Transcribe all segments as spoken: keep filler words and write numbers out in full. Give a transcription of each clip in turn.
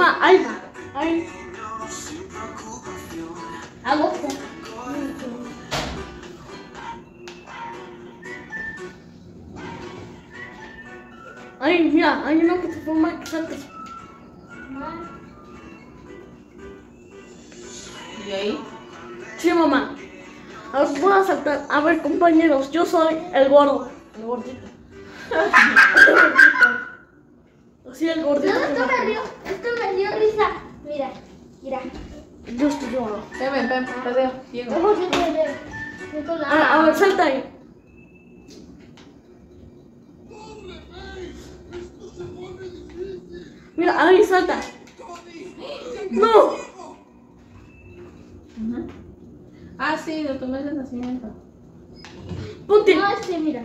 Mamá, ay, ay. Agosto. Ay, mira, hay una plataforma que salta. ¿Y ahí? Sí, mamá. A ver, voy a saltar. A ver, compañeros, yo soy el gordo. El gordito. El gordito. Sí, el gordito. No, que esto va. me dio, esto me dio risa. Mira, mira. Yo estoy yo. Ven, ven, ven, te veo. Diego. Ojo, yo te veo. Yo con la- A, a ver, salta ahí. Mira, ahí salta. No. Ujú. Ah, sí, de tu mes de nacimiento. Ponte. No, este, mira.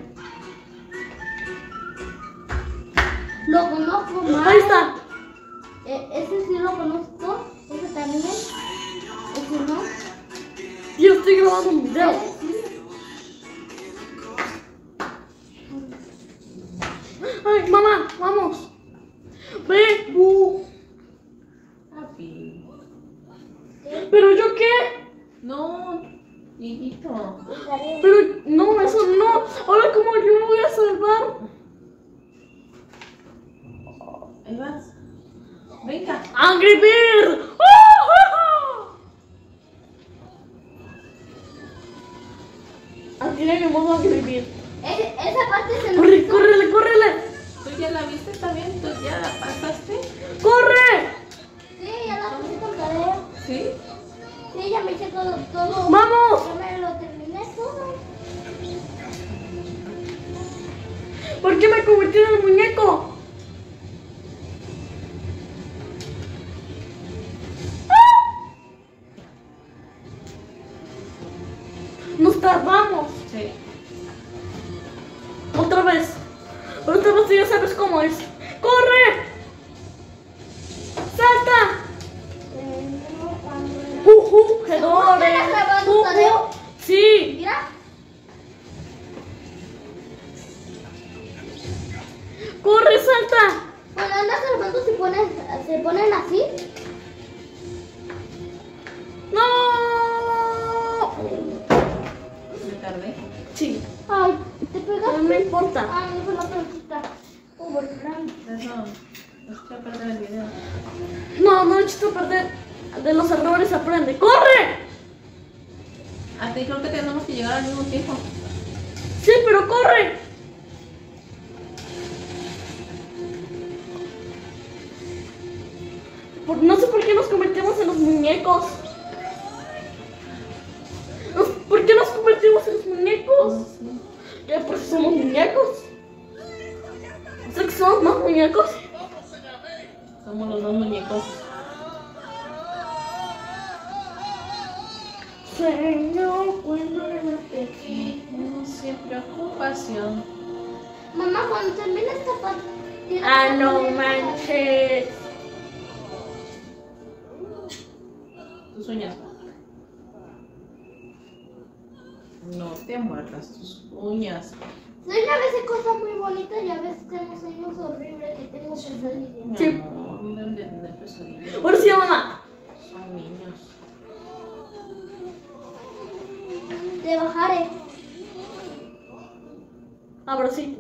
Lo conozco más. Ahí está. Eh, ese sí lo conozco. Ese también. Ese no. Yo estoy grabando un video. Ese sí. Ay, mamá, vamos. Ve. Bu. Papi. ¿Pero yo qué? No, hijito. Pero no, eso no. Ahora, ¿cómo yo me voy a salvar? Ahí vas. Venga. ¡Angry Bird! ¡Oh! Aquí le llamamos Angry Bird. E- esa parte se nos ¡Corre, hizo. córrele, córrele! ¿Tú ya la viste también? ¿Tú ya la pasaste? ¡Corre! Sí, ya la puse con tarea. ¿Sí? Sí, ya me eché todo, todo. ¡Vamos! Ya me lo terminé todo. ¿Por qué me convertí en el muñeco? Nos tardamos. Sí. Otra vez. Otra vez, ya sabes cómo es. ¡Corre! ¡Salta! ¡Juju! ¡Gedore! ¿Estás grabando ¡Juju! tarea? Sí. Mira. ¡Corre, salta! Cuando andas grabando se ponen, se ponen así. ¡No! ¿Me tardé? Sí. Ay, te No pegaste. me importa. Ay, no fue la pelotita. Over grande. Eso. No estoy a perder el video. No, no eches a perder. De los errores aprende. ¡Corre! A ti creo que tenemos que llegar al mismo tiempo. Sí, pero corre. Por- no sé por qué nos convertimos en los muñecos. Nos- ¿Por qué nos convertimos en los muñecos? No sé. ¿Qué? Pues somos muñecos. O sea que somos más muñecos. Somos los dos muñecos. Señor, cuando me Pequeño, sin preocupación. Mamá, cuando termine esta parte. tienes Ah, que no poner- manches. Tus uñas. No te muerdas tus uñas. Sí, a veces cosas muy bonitas y a veces tengo sueños horribles que tengo pesadillas. Mi Sí. amor, no deben de tener pesadillas. Ahora sí, mamá. Son niños. Te bajaré. Ahora sí.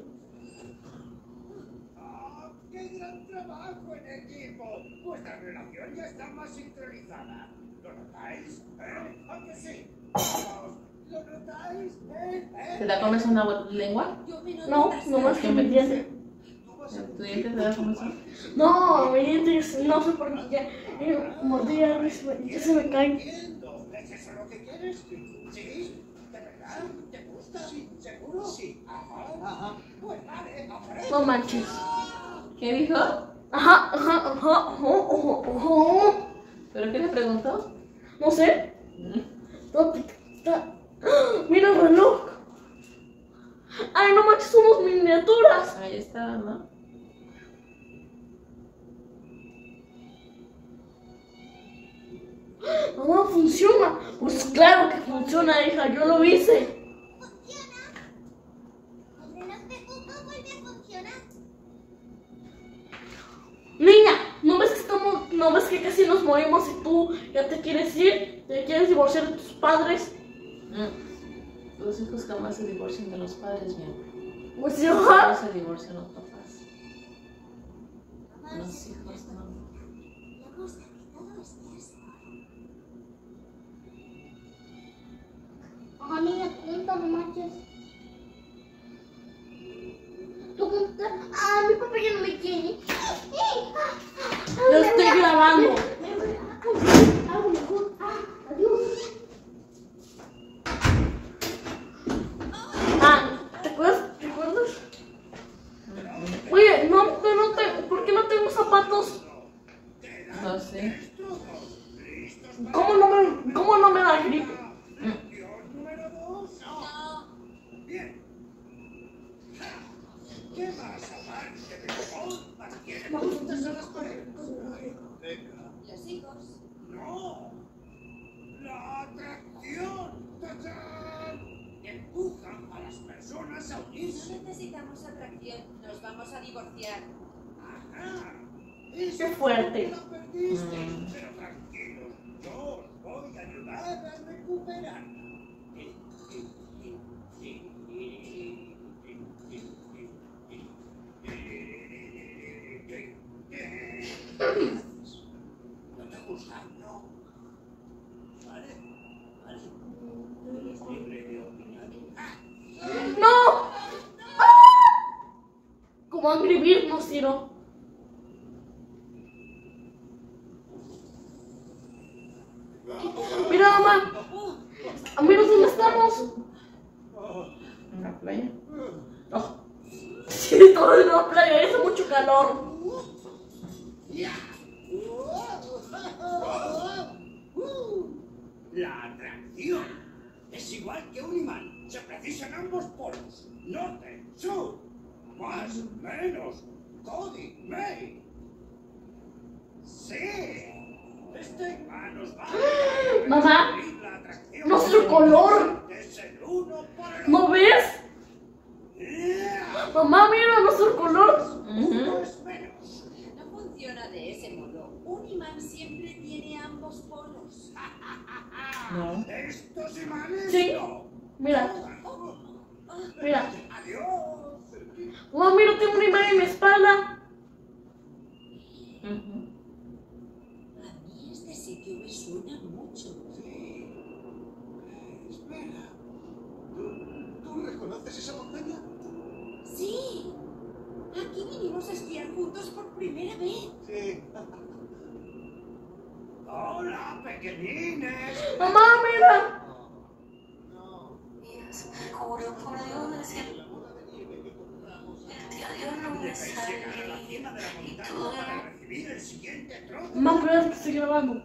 ¡Qué gran trabajo en equipo! Vuestra relación ya está más sincronizada. ¿Lo notáis? ¿Eh? ¿A que sí? Vamos, ¿lo notáis? ¿Eh? ¿Eh? ¿Te la comes una lengua? No, no más que me diente. ¿Tu diente te da como eso? No, mi diente no sé por qué ya eh, mordía y se me- ya se me cae. Entiendo. ¿Es eso lo que quieres? ¿Sí? ¿De verdad? ¿Te gusta? Sí. ¿Seguro? Sí. Ajá. Ajá. Pues vale, aparece. No manches. ¿Qué dijo? Ajá, ajá, ajá, ojo, ojo, ojo. ¿Pero qué le preguntó? No sé. Está- está- ¡Ah! Mira el reloj. Ay, no manches, somos miniaturas. Ahí está, ¿no? Mamá, funciona. Pues claro que funciona, hija, yo lo hice. ¿Ordenaste Cuco? ¿Vuelve a funcionar? Niña, ¿no ves que estamos ¿No ves que casi nos morimos y tú ya te quieres ir? ¿Te quieres divorciar de tus padres? Mm. Los hijos jamás se divorcian de los padres, mi amor. Pues yo. No se divorcian los papás. Los hijos no. Ajá, niña, punta, no manches. ¿Tú punta? Ah, mi papá ya no me quiere. Yo estoy grabando. Adiós. Ah, ¿te acuerdas? ¿Te acuerdas? Oye, no, no, no te, ¿por qué no tengo zapatos? No sé. ¿Cómo no me, cómo no me da gripe? Número dos. No. Bien. ¿Qué más aparte de fútbol mantiene juntas a las parejas? Venga. Los hijos. No. La atracción. ¡Tachán! Empujan a las personas a No unirse. necesitamos atracción. Nos vamos a divorciar. Ajá. Qué fuerte. La perdiste. Mm. Pero tranquilos, yo os voy a ayudar a recuperar. No te gusta, ¿no? Vale, vale. Es libre de opinar. ¡No! ¡Ah! Como Angry Birds nos tiró. Mira, mamá. Mira dónde estamos. En la playa. Oh. Sí, todo en una playa, hace mucho calor. La atracción es igual que un imán. Se precisan ambos polos. Norte, sur. Más, menos. Cody, May. Sí. Este imán nos va a ayudar a Mamá, descubrir la atracción. nuestro color. Es el uno por el ¿No otro. ves? Yeah. Mamá, mira nuestro color. Uno Ujú. es menos. No funciona de ese modo. Un imán siempre tiene ambos polos. No. Estos imanes Sí. no. Mira, mira. Adiós. Mamá, mira, tengo un imán en mi espalda. Ujú. A mí este sitio me suena mucho. Sí. Espera. ¿Tú, ¿Tú reconoces esa montaña? Sí. Aquí vinimos a esquiar juntos por primera vez. Sí. Hola, pequeñines. Mamá, mira. No. Juro por Dios que La bola de nieve que compramos. el día de hoy no me Debéis llegar a la sale. cima de la montaña para recibir el siguiente trozo. Mamá, pero es que estoy grabando.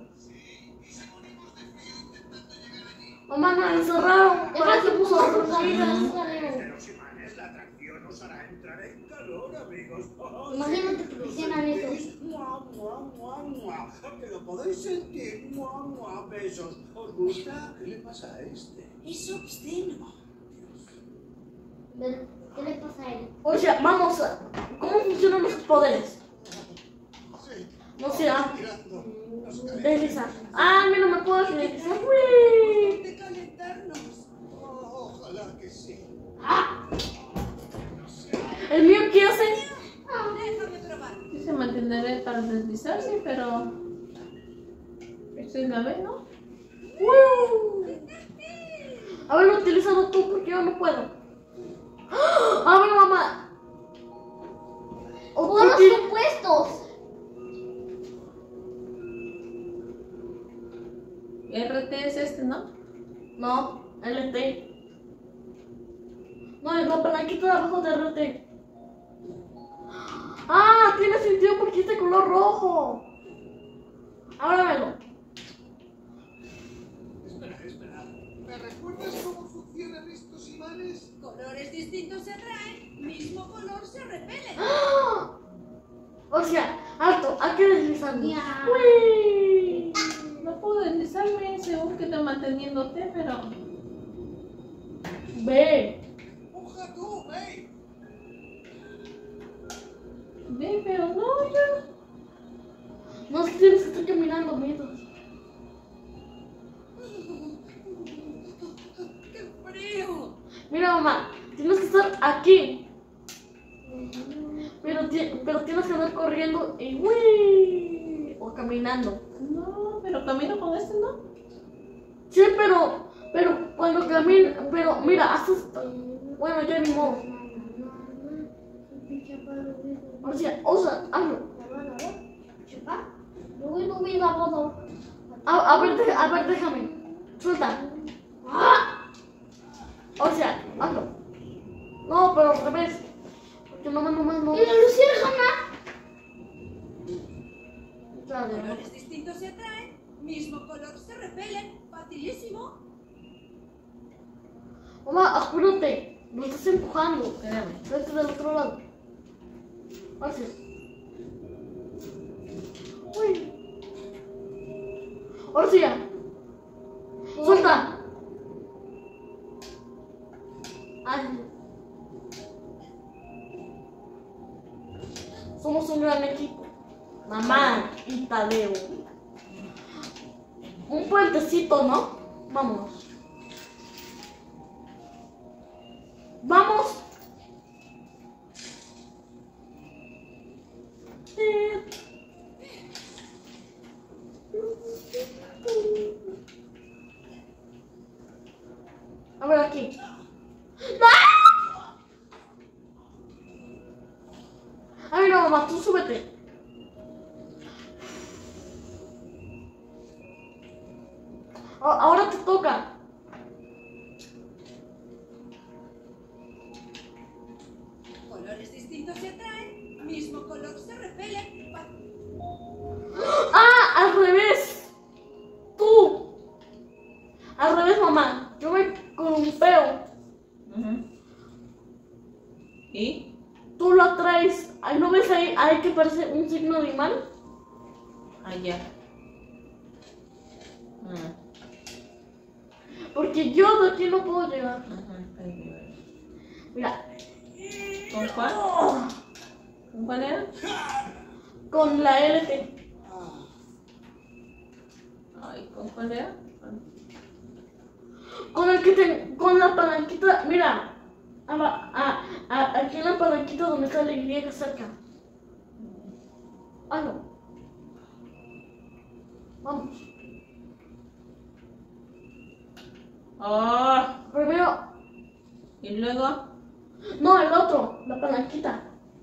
Mamá, nos encerraron. Para que puso las Desde salida. los imanes, la atracción os hará entrar en calor, amigos. Oh, Imagínate sí, que lo hicieran eso. sentís. Mua, mua, mua, mua. Que lo podéis sentir. Mua, mua, besos. ¿Os gusta? ¿Qué le pasa a este? Es obsceno. Pero, ¿qué le pasa a él? O sea, vamos a. ¿Cómo funcionan nuestros poderes? Sí. No sé, ah. Tirando. Nos calentamos. Deslizar. Ah, mira, me puedo deslizar. ¡Uy! De calentarnos. Oh, ojalá que sí. ¿El mío qué hace? Déjame probar. Sí se mantendrá para deslizarse, pero. Esto es la vez, ¿no? ¡Uy! Haberlo utilizado tú porque yo no puedo. ¡Ah! A ver, mamá. O Polos porque- opuestos. R T es este, ¿no? No, L T. No, es la palanquita de abajo de R T. Ah, tiene sentido porque es de color rojo. Ábramelo. Espera, espera. ¿Me recuerdas cómo funcionan estos imanes? Colores distintos se atraen. Mismo color se repelen. ¡Ah! O sea, alto, hay que deslizarnos. Ya. ¡Uy! No puedo deslizarme según que está manteniéndote, pero. Ve. ¡Empuja tú, May! Ve, pero no, ya. No tienes que estar caminando mientras. ¡Qué frío! Mira, mamá, tienes que estar aquí. Pero, ti- pero tienes que andar corriendo y ¡uy! O caminando. No, pero camino con este, ¿no? Sí, pero, pero cuando camino, pero mira, haces, bueno, ya ni modo. O sea, o sea, hazlo. A, a ver, deja- a ver, déjame. Suelta. ¡Ah! O sea, hazlo. No, pero al revés. Porque no, no, no, no. ¿Y la luciérnaga? Ya, ya. Colores distintos se atraen, mismo color se repelen. Facilísimo. Mamá, apúrate. Lo estás empujando. Espérame. Vete del otro lado. Así. Uy. Ahora sí ya. Suelta. Ay. Somos un gran equipo. Mamá y Tadeo. Un puentecito, ¿no? Vámonos. Vamos. Eh. A ver aquí. ¡Ah! A ver, no, mamá, tú súbete. A- Ahora te toca. Colores distintos se atraen, mismo color se repelen. Fa- ¡Ah! Al revés. Tú. Al revés, mamá. Yo me columpeo. Ujú. ¿Y? Tú lo atraes. Ahí, ¿no ves ahí, ahí que parece un signo de imán? Allá. Ah, Porque yo de aquí no puedo llegar. ajá, ahí Mira. va. ¿Con cuál? ¿Con cuál era? Con la L T. Ay, ¿con cuál era? Con el que te, con la palanquita. Mira. A, a, a- aquí en la palanquita donde está la Y cerca. Hazlo. Vamos. Oh, Primero. y luego. No, el otro. La palanquita.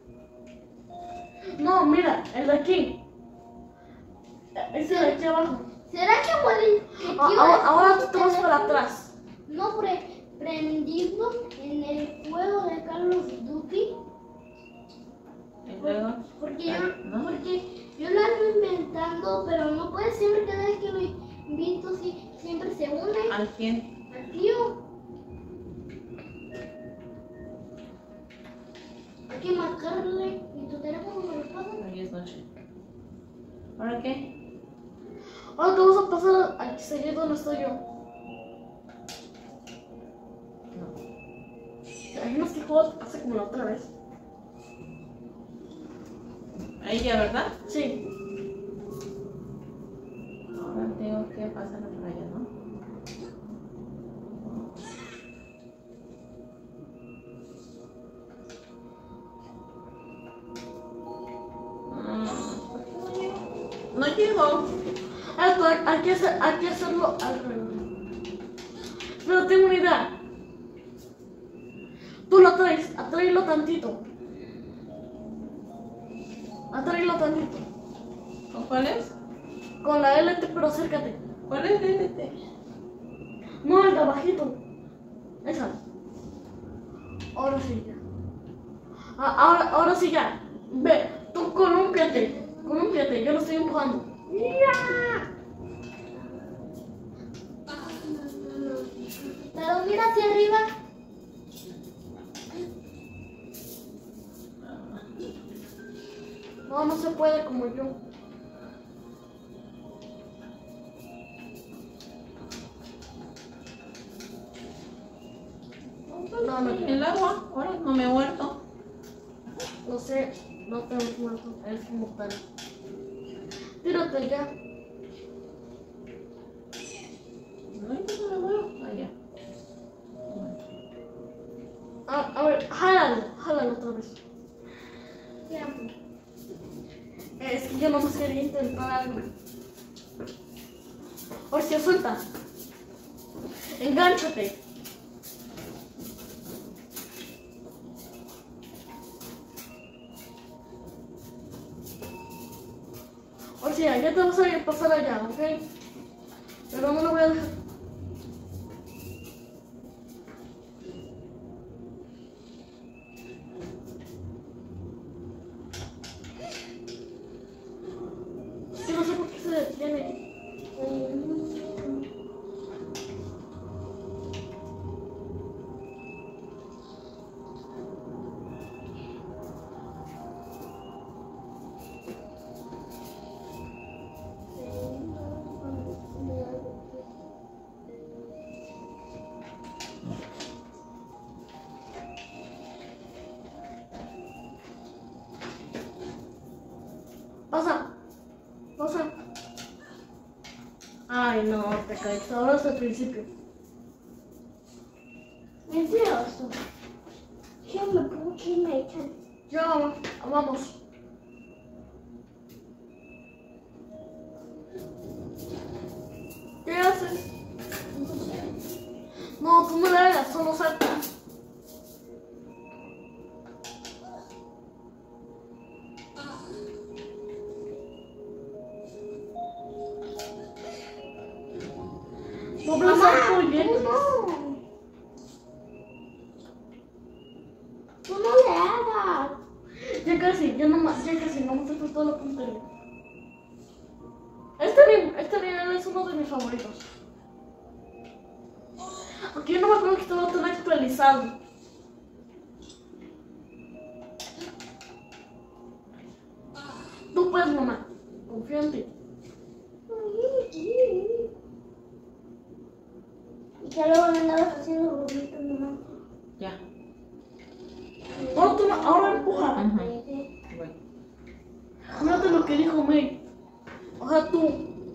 No, mira, el de aquí. Ese de aquí abajo. ¿Será que puede- que A- quiero Ahora, ahora este tú te vas para teléfono atrás. No pre prendido en el juego de Carlos Duty? Y luego. Porque yo, ¿No? porque yo lo ando inventando, pero no puede ser cada vez que lo invito si, siempre se une ¿Al quién? al tío. Hay que marcarle y tu teléfono me lo pasa. Hoy es noche. ¿Ahora qué? Ahora te vas a pasar a seguir donde estoy yo. No. ¿Te imaginas que juego te pasa como la otra vez? Ahí ya, ¿verdad? Sí. Ahora tengo que pasar por allá, ¿no? Mm, No llego. Ah, pero hay que, hacer, hay que hacerlo al revés. Pero tengo una idea. Tú lo traes, atráelo tantito. Atráelo tantito. ¿Con cuál es? Con la L T, pero acércate. ¿Cuál es el L T? No, el de abajito. Esa. Ahora sí ya. Ah, ahora, ahora sí ya. Ve, tú colúmpiate. Colúmpiate, yo lo estoy empujando. ¡Ya! Pero mira hacia arriba. No, no se puede como yo. No, no, El agua. Ahora no me he muerto. no sé, no te has muerto, eres inmortal. Tírate ya. No, yo no me muevo. Ah, ya. A, a ver, jálalo, jálalo otra vez. Ya. Es que yo no más quería intentar algo. Hostia, suelta. Engánchate. Hostia, ya te vas a ir a pasar allá, ¿ok? Pero no lo voy a dejar. Es que no sé por qué se detiene. Pasa, pasa. Ay, no, te caíste. Ahora es el principio. Mentiroso. Yo me puedo que me echan. Ya, vamos. ¿Qué haces? No, tú no le hagas, solo salta. No me Mamá, muy bien. tú no. Tú no le hagas. Ya casi, ya no más, ya casi, no me falta todo lo puntería. Este nivel, este nivel es uno de mis favoritos. Aunque yo no me acuerdo que estaba tan actualizado. Tú puedes, mamá. Confío en ti. Y que luego me andabas haciendo burritos, mamá. Ya. Ahora, tú, ahora empuja. Ajá. Bueno. Fíjate lo que dijo May. O sea, tú.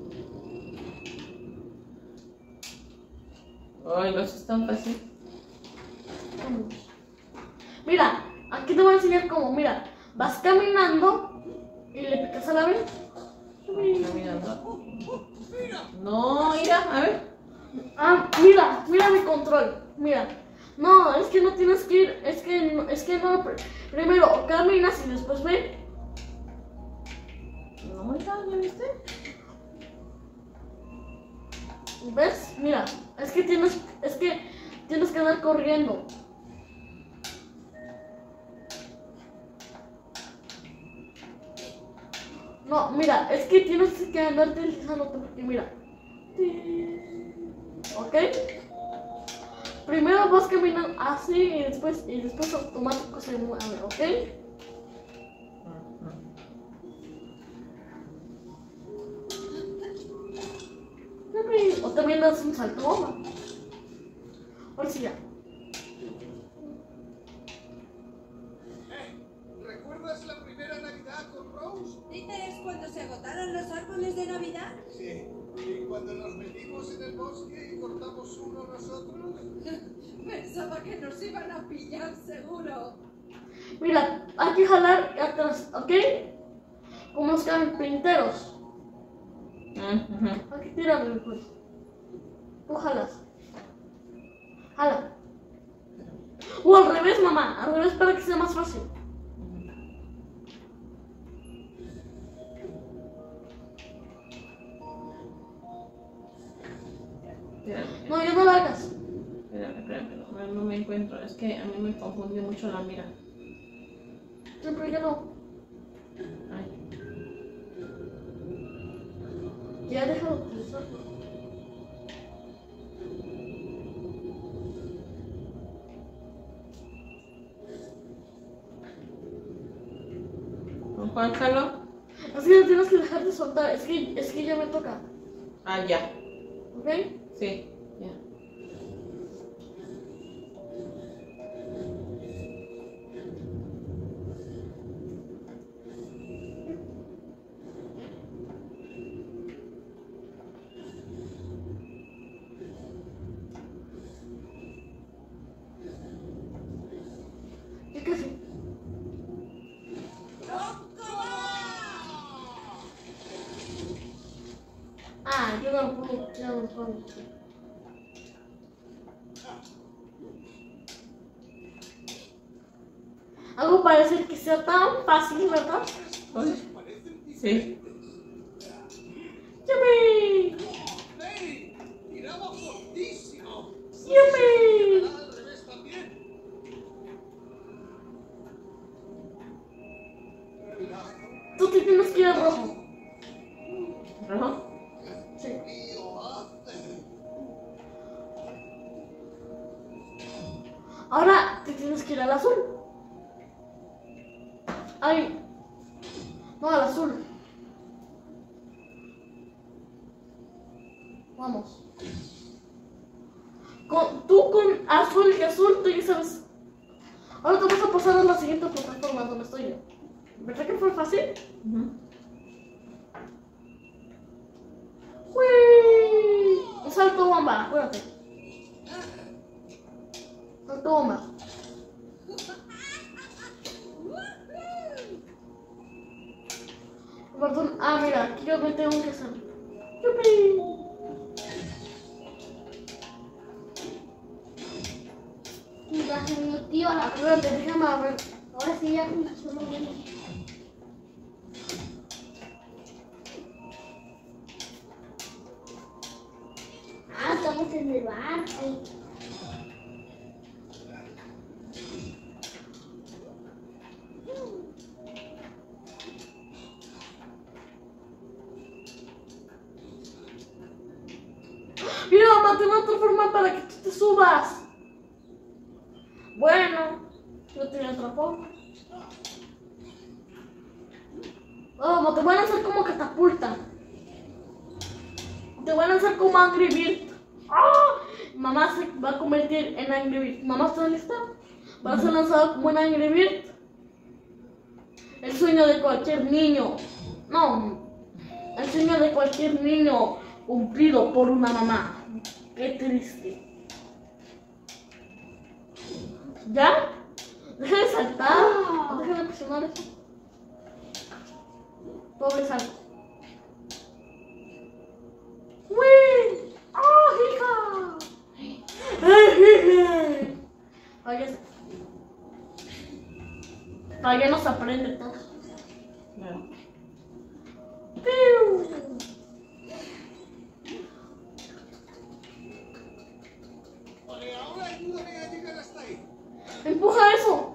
Ay, los están fácil. Mira, aquí te voy a enseñar cómo. Mira, vas caminando y le picas a la vez. Caminando. No, mira, a ver. Ah, mira, mira mi control. Mira. No, es que no tienes que ir. Es que no, es que no. pr- Primero caminas y después ve. No, mira, ¿ya viste? ¿Ves? Mira, es que tienes, es que tienes que andar corriendo. No, mira, es que tienes que andar deslizándote porque mira. ¿Ok? Primero vas caminando así y después, y después automático se mueve, ¿ok? O también das un salto bomba. Ahora sí ya. Eh, ¿recuerdas la primera Navidad con Rose? ¿Dices cuando se agotaron los árboles de Navidad? Sí. ¿Y cuando nos metimos en el bosque y cortamos uno nosotros? Pensaba que nos iban a pillar seguro. Mira, hay que jalar atrás, ¿ok? Como los carpinteros. Ajá. Hay que tirarle después. Tú jalas. Jala. O al revés, mamá. Al revés para que sea más fácil. Espérame, No, ya no la hagas. espérame, espérame. No, no me encuentro. Es que a mí me confundió mucho la mira. Siempre ya no. Ay. Ya deja de utilizarlo. ¿Con cuál jalo? Así que tienes que dejar de soltar. Es que, es que ya me toca. Ah, ya. ¿Ok? Sí, ya. Ah, yo no lo puedo, yo no lo puedo. Algo parece que sea tan fácil, ¿verdad? Sí. ¡Yupi! ¡Hey! ¡Tiraba fortísimo! ¡Yupi! Al revés también. Tú te tienes que ir al rojo. ¿Rojo? Sí. Ahora te tienes que ir al azul. Ay. No, al azul. Vamos. Con, tú con azul y azul, tú ya sabes. Ahora te vas a pasar a la siguiente plataforma donde estoy yo. ¿Verdad que fue fácil? Ujú. ¡Uy! Salto bomba, acuérdate. Salto bomba. Perdón, ah, mira, aquí yo me tengo que hacer. ¡Yupi! Ya se me tío la. Acuérdate, déjame a ver. Ahora sí ya solo viene. Ah, estamos en el bar. Ay. Mira, mamá, tengo otra forma para que tú te subas. Bueno, yo te otra forma. Vamos, te voy a lanzar como catapulta. Te voy a lanzar como Angry Bird. ¡Ah! Mamá se va a convertir en Angry Bird. Mamá, ¿estás lista? Vas a ser lanzado como un Angry Bird. El sueño de cualquier niño. No. El sueño de cualquier niño cumplido por una mamá. Qué triste. ¿Ya? Deja de saltar. Deja de presionar eso. Pobre salto. ¡Uy! ¡Ah, hija! Oye, todavía no se aprende todo. Claro. ¡Piu! Vale, ahora ayúdame a llegar hasta ahí. ¡Empuja eso!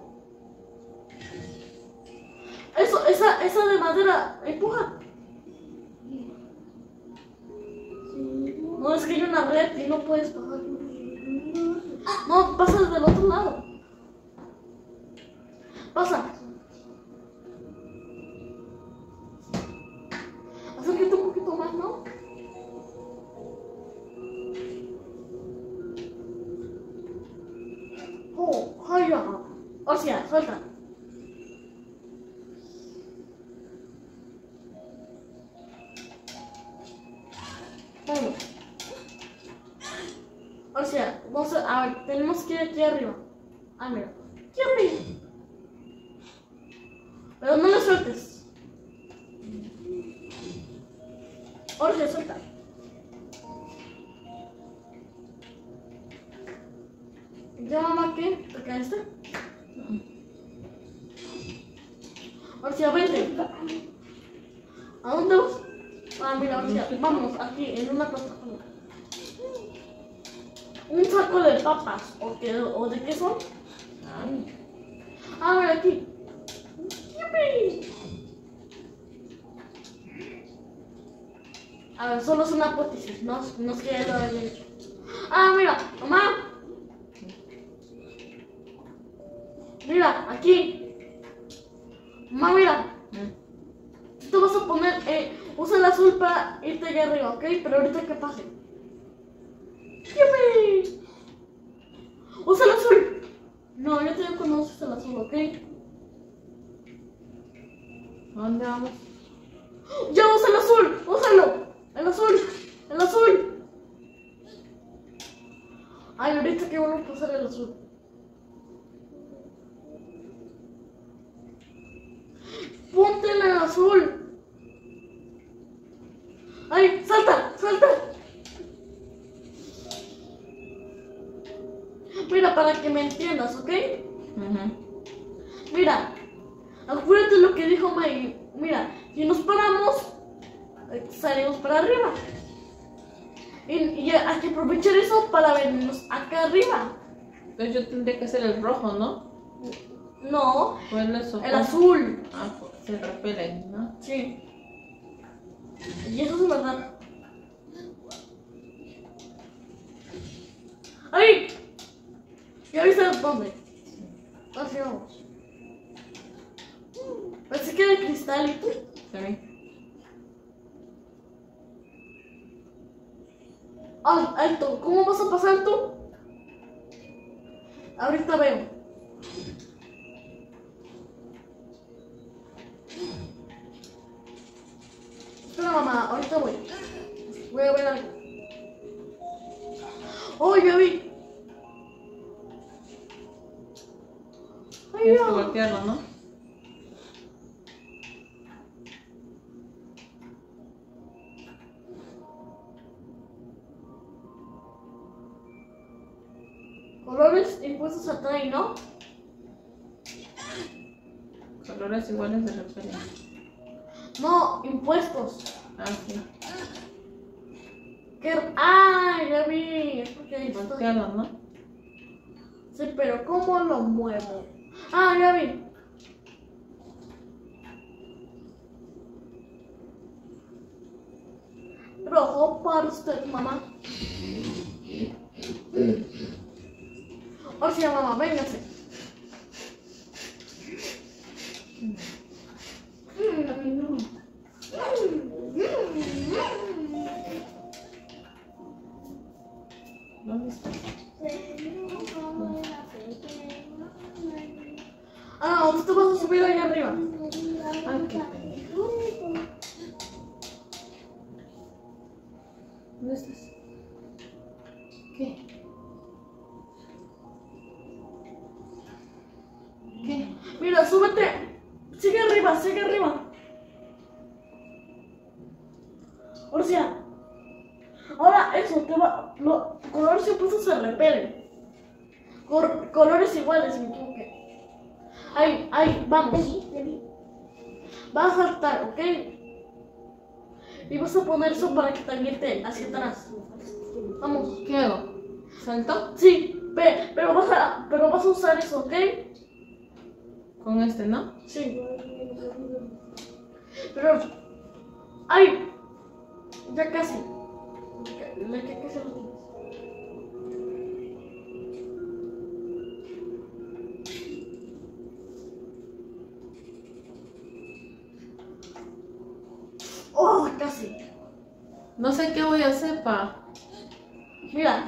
Eso, esa, esa de madera, empuja. No, es que hay una red y no puedes pasar. No, pasa desde el otro lado. Pasa. Acércate un poquito más, ¿no? Oh, ¡Jaya! O sea, suelta. Vamos. O sea, vamos a, a ver, tenemos que ir aquí arriba. Ah, mira. ¡Yupi! Pero no lo sueltes. Jorge, suelta. ¿Ya, mamá, qué? ¿Te caíste? Orcia, vente. ¿A dónde vas? Ah, mira, Orcia, vamos, aquí, en una plataforma. Un saco de papas, ¿o, qué, o de qué son? Ah, mira, aquí. ¡Yupi! A ver, solo es una hipótesis, no, no es que ya lo haya hecho. Ah, mira, mamá. Mira, aquí. Mamá, mira. Tú vas a poner, eh, usa el azul para irte allá arriba, ¿ok? Pero ahorita que pase. ¡Yupi! Usa el azul. No, yo te digo cuando uses el azul, ¿ok? ¿Dónde vamos? ¡Ya usa el azul! ¡Úsalo! ¡El azul! ¡El azul! Ay, ahorita que vuelvo a pasar el azul. Ponte el azul. Ay, salta, salta. y nos paramos, eh, salimos para arriba. Y, y hay que aprovechar eso para vernos acá arriba. Entonces yo tendría que hacer el rojo, ¿no? No, O el azul. el azul. Ah, pues se repelen, ¿no? Sí. Y eso es verdad. ¡Ahí! ¿Ya viste dónde? Así vamos. Pensé que era de cristal y tú. También. Ah, alto. ¿Cómo vas a pasar tú? Ahorita veo. Espera, mamá, ahorita voy. Voy a ver algo. ¡Oh, ya vi! ¡Ay, Tienes que no! voltearlo, ¿no? Colores impuestos atraen, ¿no? Colores iguales se repelen. No, impuestos. Ah, sí. ¿Qué? ¡Ah, ya vi! Es porque ahí estoy. Voltearlo, ¿no? Sí, pero ¿cómo lo muevo? Ah, ya vi. Rojo para usted, mamá. O sea, mamá, véngase. ¿Dónde está? Ah, tú te vas a subir ahí arriba. Ay, qué pendejo. ¿Dónde estás? ¿Qué? ¿Qué? Mira, súbete. Sigue arriba, sigue arriba. O sea, ahora eso, te va, los colores opuestos se repelen. Cor- colores iguales, me equivoqué. Ahí, ahí, vamos. Vas a saltar, ¿ok? Y vas a poner eso para que te aviente hacia atrás. Vamos. ¿Qué hago? ¿Salto? Sí, ve, pero vas a, pero vas a usar eso, ¿ok? Con este, ¿no? Sí. Pero, ay, ya casi. Ya, ya casi lo tienes. Oh, casi. No sé qué voy a hacer, pa. Mira.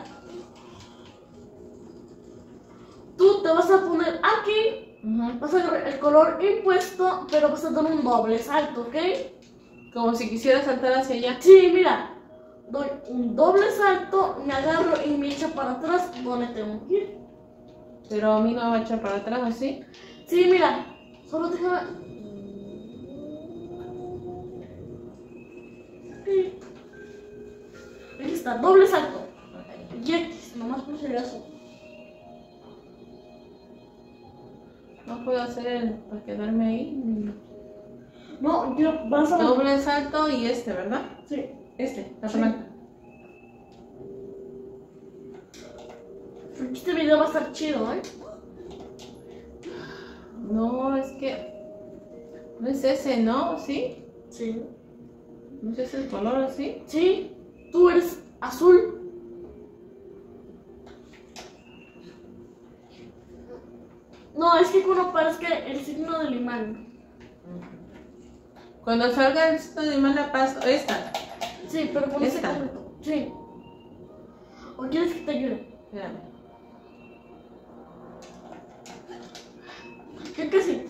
Tú te vas a poner aquí. Ujú. Vas a agarrar el color impuesto, pero vas a dar un doble salto, ¿ok? Como si quisiera saltar hacia allá. Sí, mira. Doy un doble salto, me agarro y me echo para atrás donde tengo que ir. Pero a mí no me va a echar para atrás, ¿así? Sí, mira. Solo déjame. Sí. Ahí está, doble salto. Y X, nomás por si acaso. No puedo hacer el para quedarme ahí. No, yo vas a. Doble salto y este, ¿verdad? Sí. Este, la Sí. palanca. Este video va a estar chido, ¿eh? No, es que no es ese, ¿no? ¿Sí? Sí. No es ese el color, ¿así? Sí. Tú eres azul. No, es que cuando aparezca el signo del imán. Cuando salga el signo de imán la paso, esta. Sí, pero con ese ¿Esta? completo. Sí. ¿O quieres que te ayude? Espérame. ¿Qué casi?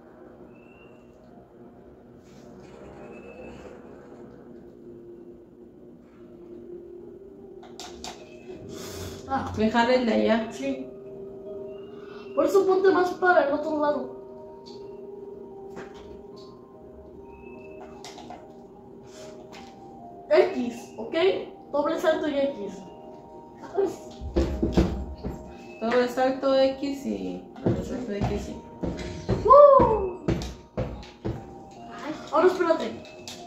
Ah, Dejar el de allá. sí. Por eso ponte más para el otro lado. X, ¿ok? Doble salto y X. Doble salto X y doble salto X y. ¡Uh! Ay, Ahora espérate.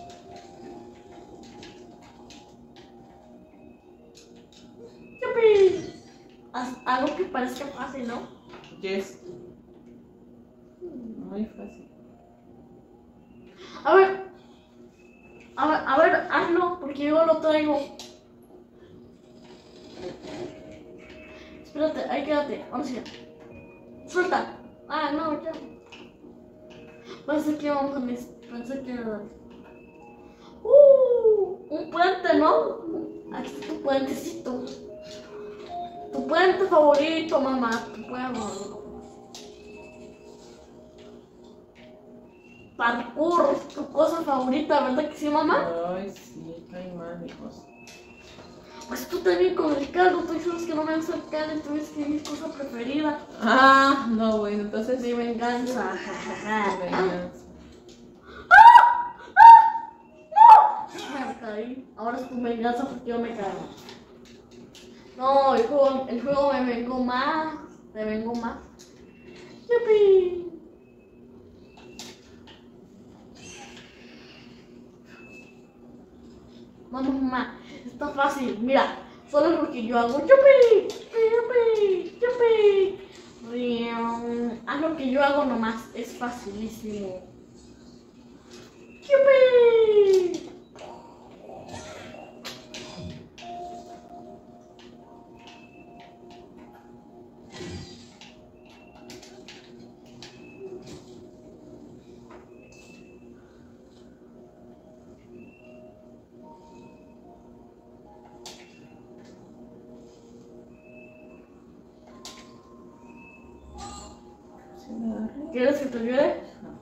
¡Yupi! Haz algo que parezca fácil, ¿no? Yes. Muy fácil. A ver. A ver, a ver, hazlo, porque yo lo traigo. Espérate, ahí quédate. Ahora sí. Suelta. Ah, no, ya. Pensé que vamos a mis. Pensé que era. Uh, un puente, ¿no? Aquí está tu puentecito. Tu puente favorito, mamá. Tu puente. Parkour es tu cosa favorita, ¿verdad que sí, mamá? Ay, sí, cae mal, hijos. Pues tú también con el carro, tú dices que no me gusta el carro, entonces que es mi cosa preferida. Ah, no, bueno, entonces Mi venganza. venganza. Me caí. Ahora es tu venganza porque yo me caí. No, el juego, el juego me vengo más. Me vengo más. ¡Yupi! Mamá, mamá, está fácil. Mira, solo es porque yo hago ¡yupi! ¡Yupi! ¡Yupi! Rium. Haz lo que yo hago nomás. Es facilísimo. ¡Yupi! ¿Sí me agarré? ¿Quieres que te ayude?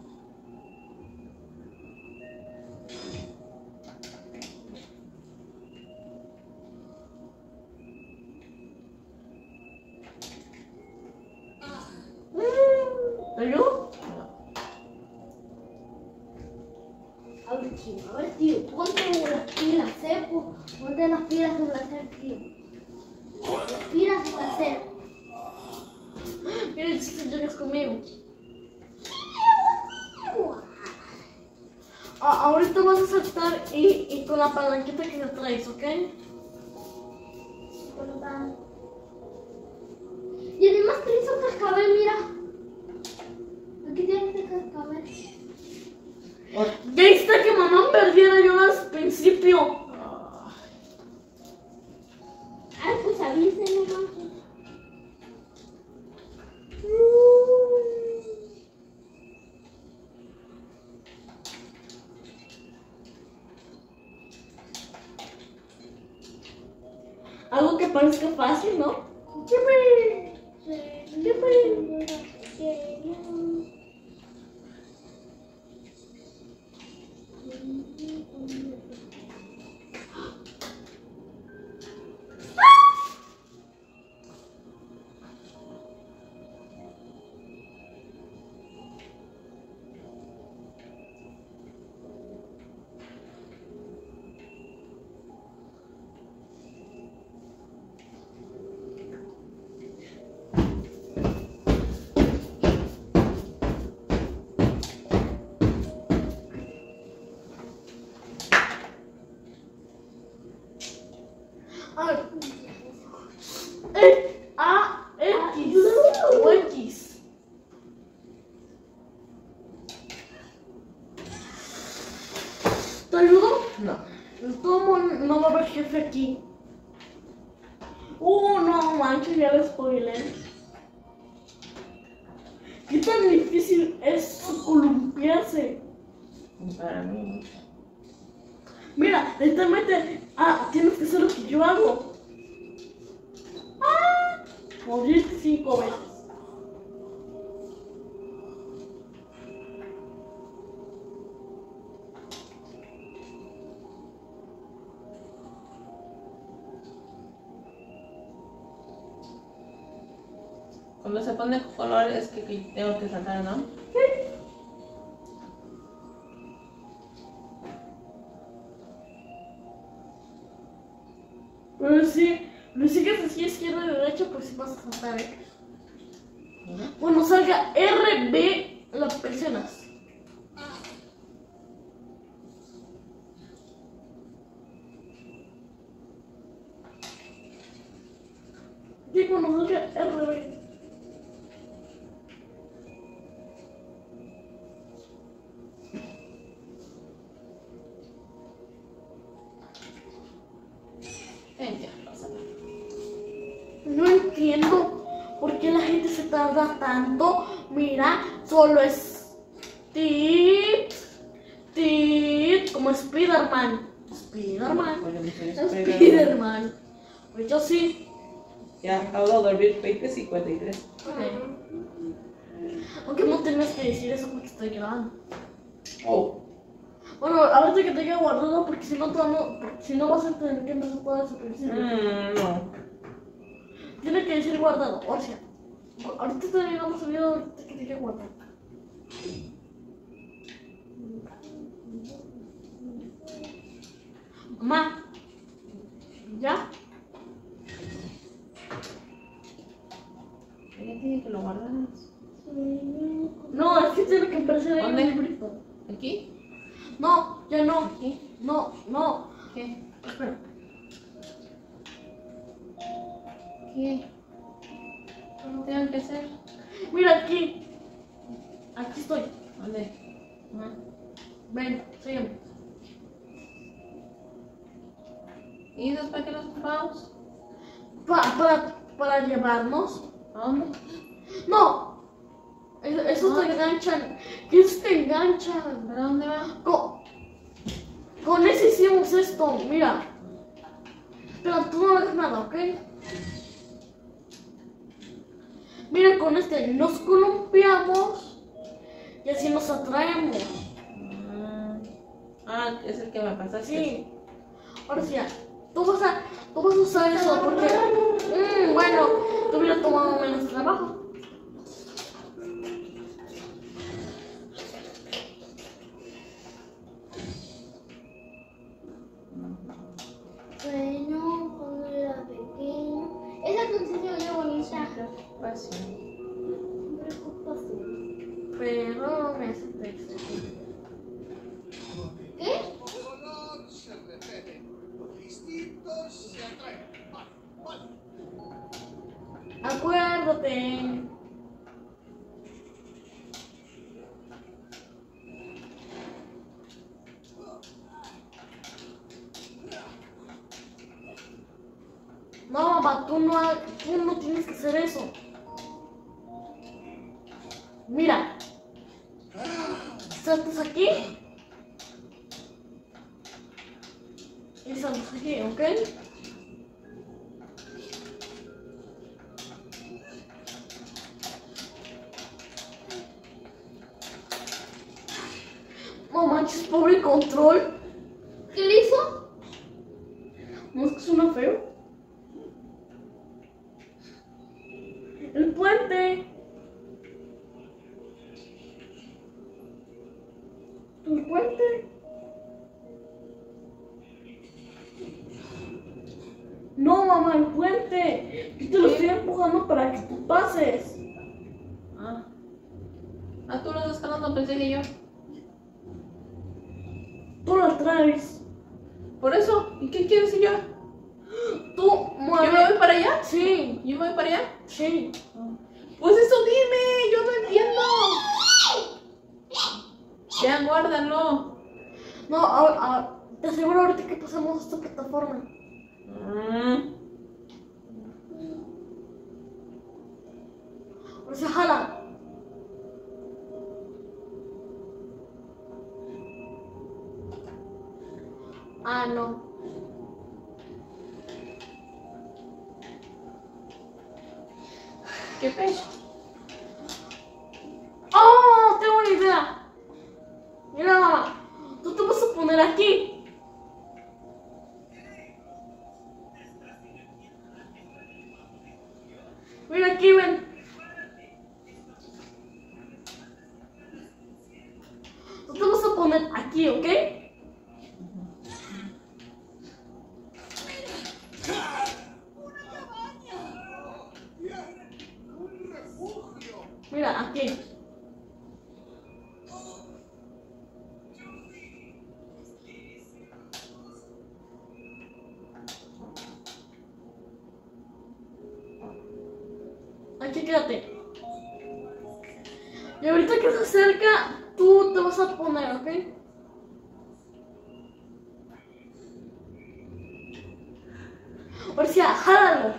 ¿Te ayudo? A ver, tío, a ver, tío, ponte las pilas, ¿eh? Ponte las pilas de hacer, tío. Las pilas de hacer. Mira, si llegas conmigo. A- ahorita vas a saltar y, y con la palanquita que te traes, ¿ok? Y además tienes un cascabel, mira. Aquí tienes el cascabel. Ya está que mamá perdiera yo al principio. Ay, pues avisen nomás. Algo que parezca fácil, ¿no? ¡Yupi! ¡Yupi! A ver. E, A, X o X. ¿Te ayudo? No. ¿Cómo no va a haber jefe aquí? Uh, no manches, ya lo spoiler. ¿Qué tan difícil es columpiarse? Para mí, mucho. Mira, literalmente, ah, tienes que hacer lo que yo hago. Ah, morirte cinco veces. Cuando se pone color es que, que tengo que saltar, ¿no? Pero si lo sigues así, izquierda y derecha, pues sí vas a saltar, ¿eh? Bueno, salga R B, las presionas. ¿Qué conoce R B? Entiendo, pásala. No entiendo por qué la gente se tarda tanto. Mira, solo es tips, tips, como Spiderman. Spiderman. Bueno, mi soy Spider-Man. Spiderman. Pues yo sí. Ya, hablo de dormir veinte cincuenta y tres. Ok. Aunque no tengas que decir eso porque estoy grabando. Oh. Bueno, ahorita que te quede guardado porque si no, tú no, porque si no vas a tener que empezar todo desde el principio. Mm, no. Tiene que decir guardado, o sea, ahorita terminamos el video ahorita que te quede guardado. Mamá, ¿ya? Ella tiene que lo guardas. No, es que tiene que empezar ahí ¿Dónde? el librito. ¿Aquí? No, ya no. ¿Aquí? No, no. ¿Qué? Espera. ¿Qué? ¿Cómo tengo que hacer? Mira aquí. Aquí estoy. ¿Dónde? Ajá. Ven, sígueme. ¿Y eso es para qué los ocupamos? Pa- para, para llevarnos. ¿A dónde? No. Eso, eso te enganchan. ¿Qué es te enganchan? ¿Para dónde va? Con, con ese hicimos esto, mira. Pero tú no hagas nada, ¿ok? Mira, con este nos columpiamos y así nos atraemos. Mm. Ah, es el que me pasaste. Sí. Ahora sí, ya. Tú vas a, tú vas a usar eso porque, mm, bueno, te hubiera tomado menos trabajo. Bueno, cuando era pequeño. Esa canción era bonita. Preocupación. Preocupación. Pero me hace triste. ¿Qué? Color se repelen. Distintos se atraen. Vale, vale. Acuérdate. No, mamá, tú no, ha- tú no tienes que hacer eso. Mira. Saltas aquí. Y saltas aquí, ¿ok? No manches, pobre control. ¿Qué le hizo? ¿No es que suena feo? El puente. El puente. No, mamá, el puente. Yo te lo estoy empujando para que tú pases. Ah. Ah, tú lo estás jalando, pensé que yo. Tú lo traes. Por eso, ¿y qué quieres decir yo? Tú ¿Yo me mueves. voy para allá? Sí, ¿Yo me voy para allá? sí. Pues eso dime, yo no entiendo. Ya, guárdalo. No, ahora, ahora, te aseguro ahorita que pasamos a esta plataforma. Mm. O sea, jala. Ah, no. ¿Qué pecho? ¡Oh! Tengo una idea. Mira, mamá. Tú te vas a poner aquí. Mira aquí, ven. Tú te vas a poner aquí, ¿ok? Un refugio. Mira, aquí. aquí quédate. Y ahorita que se acerca, tú te vas a poner, ¿ok? O sea, jálalo.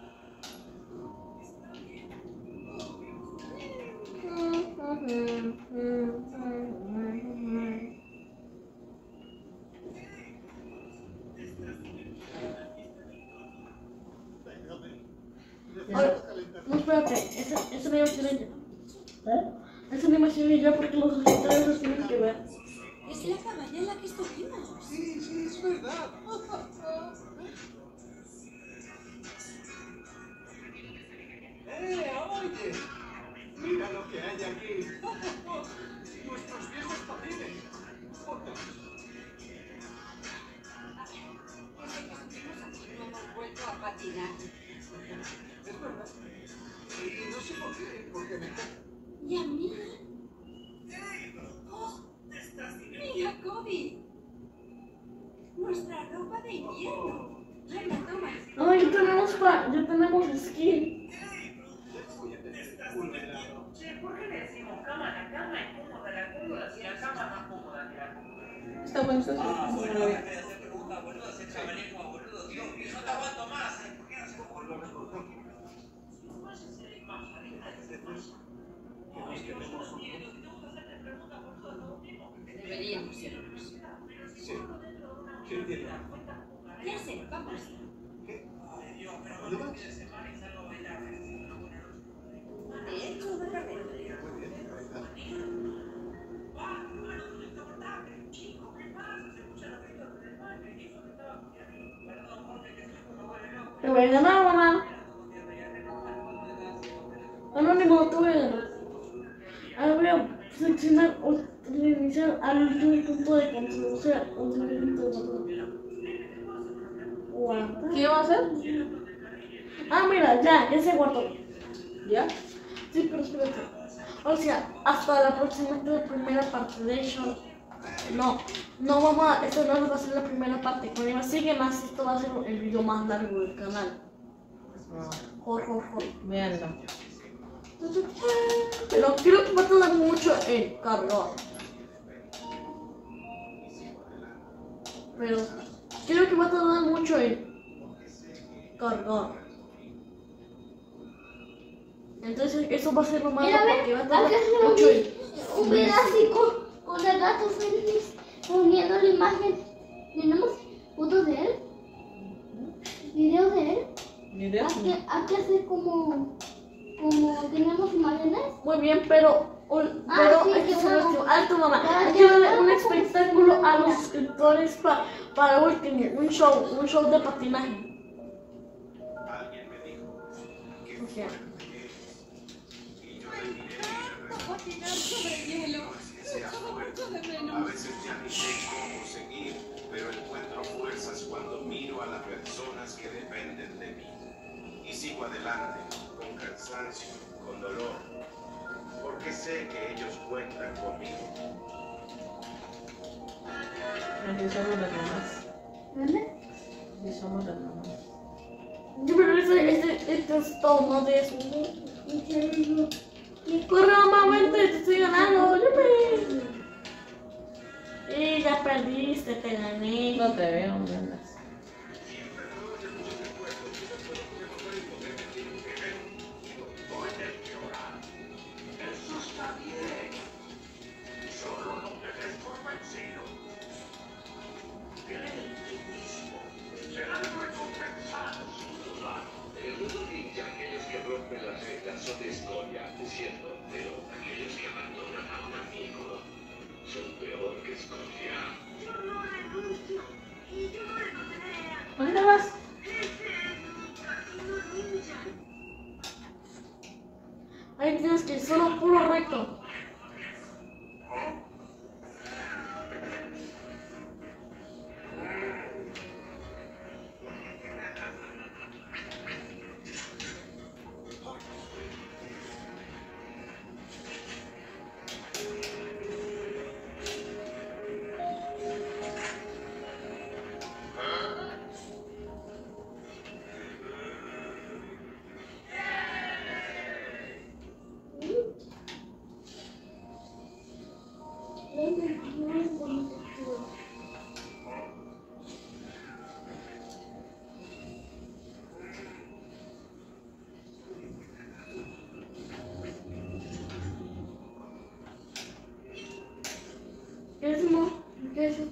Ahora, no, espérate, esa, esa me imaginé yo. ¿Eh? Esa me imaginé yo porque los suscriptores los tienen que ver. Es la cabaña en la que estuvimos. Sí, sí, es verdad. ¡Eh, oye! Mira lo que hay aquí. Nuestros viejos patines. Desde que estuvimos aquí no hemos vuelto a patinar. Es verdad. Y no sé por qué, porque me ¿Y a mí? ¡Oh! ¡Mira, Kobe! Nuestra ropa de invierno. Venga, toma. No, ya tenemos, pa, ya tenemos skin. Está bueno, está Ah, bueno. bueno, deja de hacer preguntas, boludo. Se echa manejo, boludo. Dios mío, no te aguanto más. ¿eh? ¿Por qué no se coge el mejor? Deberíamos irnos. Sí. ¿Qué tiene? Ya sé, vamos. ¿Dónde vas? De hecho, de carrera. Muy bien, ¿verdad? Te voy a ganar, mamá. Bueno, ni modo, te voy a ganar. Ahora voy a seleccionar o reiniciar al último punto de control. O sea, último punto de control. Guarda. ¿Qué vamos a hacer? Ah, mira, ya, ya se guardó. ¿Ya? Sí, pero espérate. O sea, hasta la próxima la primera parte. De hecho, no, no vamos a, esto no va a ser la primera parte. Cuando me sigue más, esto va a ser el video más largo del canal. Jor, jor, jor. Veanlo. Pero creo que va a tardar mucho en cargar. Pero creo que va a tardar mucho en cargar. Entonces eso va a ser lo malo Mira, porque va a ve, tardar acá se mucho en... un pedazo con, con el gato feliz poniendo la imagen. ¿Tenemos fotos de él? ¿Videos de él? ¿Video? Hay que, hay que hacer como, como tenemos imágenes. Muy bien, pero, ol- Ah, pero sí, hay que qué hacer bueno. algo. Alto, mamá. Ah, Hay ya, que darle ya, un ya, espectáculo ya, a los ya. suscriptores pa- para último. Un show, un show de patinaje. Alguien me dijo que O sea, Patinar sobre hielo. sea Todo mucho de fuerte. A menos. veces ya ni sé cómo seguir, pero encuentro fuerzas cuando miro a las personas que dependen de mí. Y sigo adelante, con cansancio, con dolor, porque sé que ellos cuentan conmigo. Así somos las mamás. ¿Dónde? Así somos las mamás. yo pero este, este, este es todo de eso. Corre, mamá, vente, te estoy ganando. ¡Yupi! Y ya perdiste, te gané. No te veo, vendas. Eso está bien. Solo no te des por vencido. Cree en ti mismo. Serán recompensados sin dudar. El mundo dice aquellos que rompen las reglas son de escoria, es cierto, pero aquellos que abandonan a un amigo son peor que escoria. ¿Dónde vas? Ahí tienes que ir solo puro recto.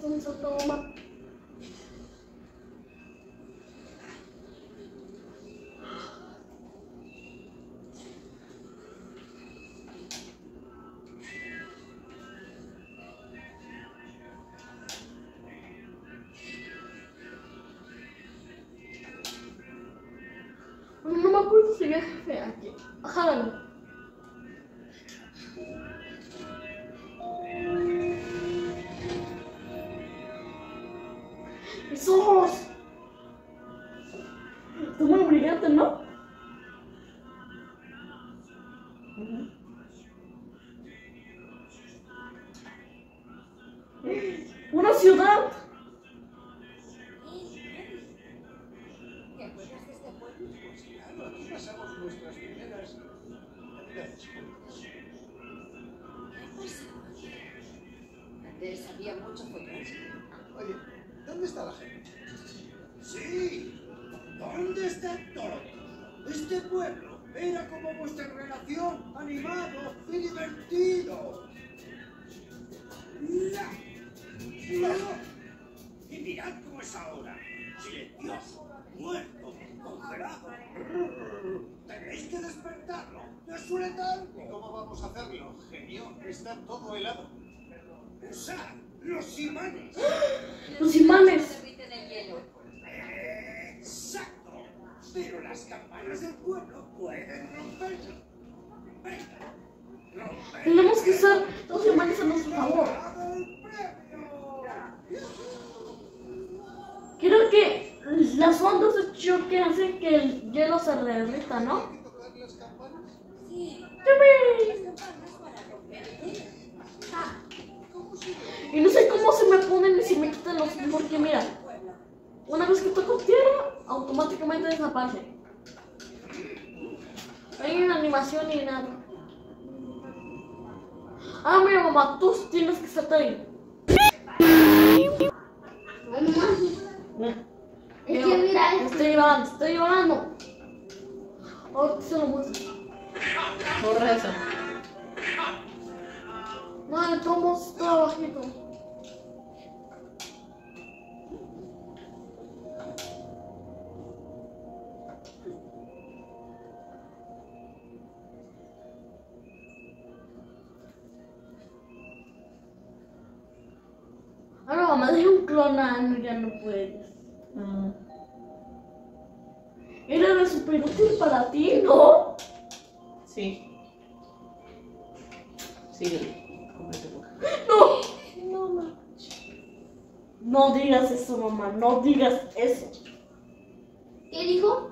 Un salto bomba. No me acuerdo si había jefe aquí. Jálalo. ¡Mis ojos! Está muy brillante, ¿no? ¡Una ciudad! ¿Te acuerdas de este pueblo? Pues claro, aquí pasamos nuestras primeras navidades juntos. ¿Qué pasaba aquí? Antes había mucho follaje. Oye, ¿dónde está la gente? Sí, ¿dónde está todo? Este pueblo era como vuestra relación, animado y divertido. ¡La! ¡La! Y mirad cómo es ahora, silencioso, muerto, congelado. Tenéis que despertarlo, no es un letargo. ¿Y cómo vamos a hacerlo, genio? Está todo helado. Usad los imanes. Los imanes. Derriten el hielo. Exacto. Pero las campanas del pueblo pueden romperse. Venga, romper. Tenemos que usar los imanes a nuestro favor. Creo que las ondas de choque hacen que el hielo se derrita, ¿no? ¿Hay que tocar las campanas? Sí, ¡Yupi! las campanas para romper el hielo. ¿Cómo se ve? Y no sé cómo se me ponen y si me quitan los... Porque mira, Pueblo. una vez que toco tierra, automáticamente desaparece. No hay una animación ni nada. Ah, mira mamá, tú tienes que estar ahí. Es que mira esto. Estoy llorando, estoy llorando. Ahora se lo muestro. Borra eso. No, el tomo está bajito. Ahora mamá, deja un clonando, ya no puedes. Mm. Era de super útil para ti, ¿no? Sí. Síguele. Cómete boca. No. No, no. No digas eso, mamá, no digas eso. ¿Qué dijo?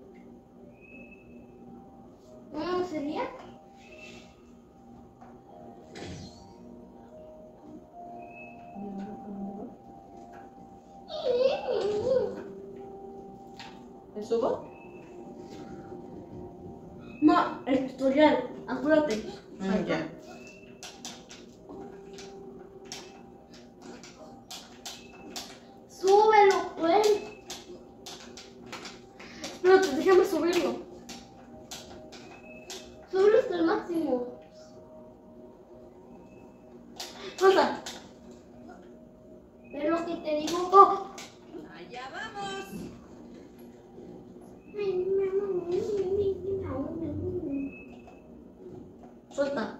¿Una sería? ¿Le subo? No, el tutorial, apúrate. Mm, ya. Súbelo, pues. Espérate, déjame subirlo. Súbelo hasta el máximo. Suelta. Pero lo que te digo. Oh, Allá vamos. suelta.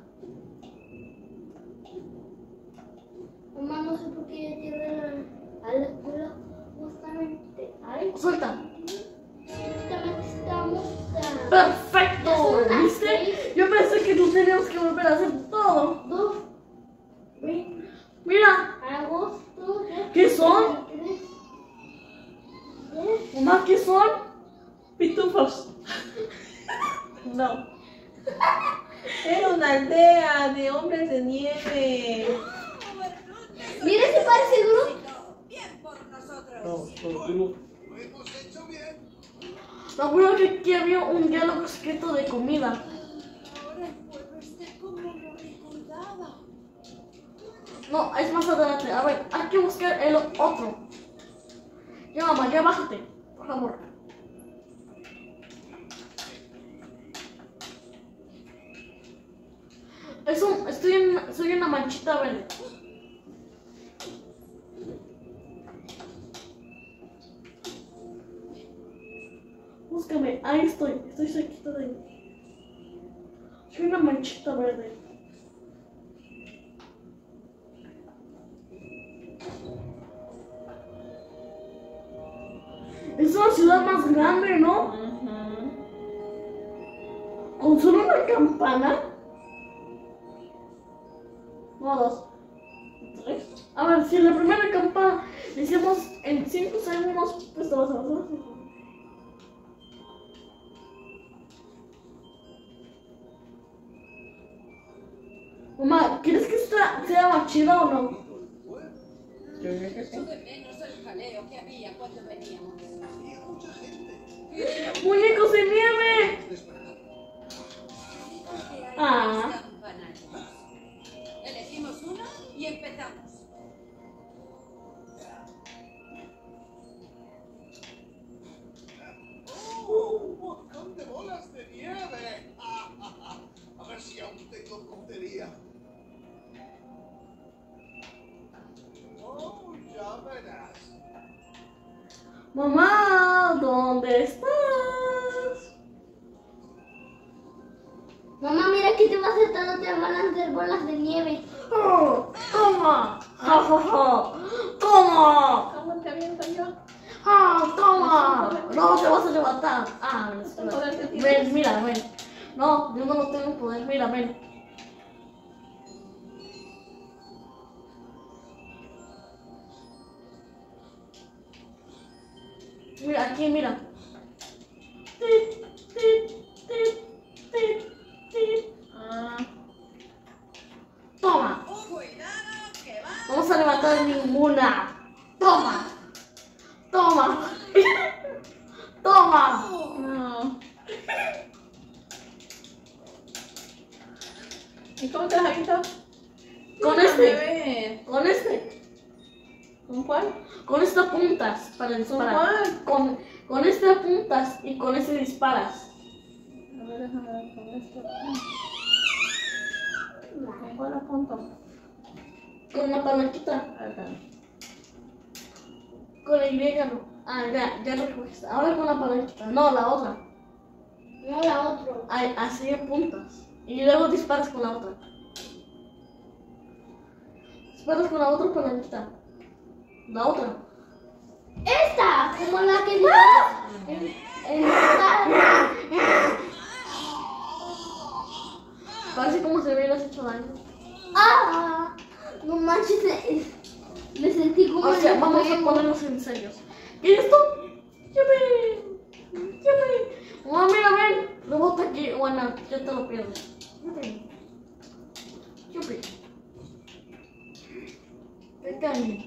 Mamá, no sé por qué ya te ven a la escuela justamente. Ay, Suelta. justamente estamos a Perfecto, ¿viste? Yo pensé que tú teníamos que volver a hacer todo. dos de Mira, agosto. ¿qué son? Mamá, ¿qué son? Pitufos. No. Era una aldea de hombres de nieve. Mira si parece grupo. Bien por nosotros. No, por grupo. Lo hemos hecho bien. Me acuerdo que aquí había un diálogo escrito de comida. Ahora el pueblo está como lo recordaba. No, es más adelante. A ver, hay que buscar el otro. Ya, mamá, ya bájate, por favor. Es un, estoy en, soy una manchita verde. Búscame, ahí estoy, estoy cerquita de ahí. Soy una manchita verde. Es una ciudad más grande, ¿no? Ujú. Con solo una campana. No, dos. Tres. A ver, si en la primera campana le hicimos en cinco segundos, pues te vas a pasar. Mamá, ¿quieres que esta sea más chida o no? Yo creo que Echo sí. de menos el jaleo que había cuando veníamos. Había mucha gente. ¡Muñecos de nieve! ¿Qué hay Ah. en los campanarios? Elegimos uno y empezamos. ¡Oh, un montón de bolas de nieve! A ver si aún tengo puntería. Oh, ya verás. Mamá, ¿dónde estás? Mamá, mira que te vas acercando, te van a hacer bolas de nieve. Oh, ¡toma! ¡Ja, ja, ja! ¡Toma! ¿Cómo te aviento yo? ¡Ah, toma! No te vas a levantar. Ah, ¿Qué espera. poder que tienes? Ven, mira, ven. No, yo no lo tengo poder. Mira, ven. Mira, aquí, mira. Tit, tit, tit, tit, tit. Ah, Toma. ¡Cuidado que va! No vamos a levantar ninguna. Toma. Toma. Toma. no. ¿Y cómo te las aviento? Con Déjame este. ver. Con este. ¿Con cuál? Con este apuntas para ¿Con disparar. cuál? Con, con este apuntas y con este disparas. A ver, déjame ver con esto. ¿Con cuál apunto? Con la palanquita. Acá. Con la Y no. Ah, ya, ya lo recogiste. Ahora con la palanquita. No, la otra. No la otra. Ay, así apuntas. Y luego disparas con la otra. Disparas con la otra palanquita. La otra. Esta, como la que ¡Ah! en, en la Parece como si hubieras hecho daño. ¡Ah! No manches, me, me sentí como O sea, en el vamos a juego. ponernos en serios. ¿Y esto? ¡Yupi! ¡Yupi! Mamá, mira, ven. Lo boto aquí. Bueno, yo te lo pierdo. ¡Yupi! ¡Yupi! Te cae.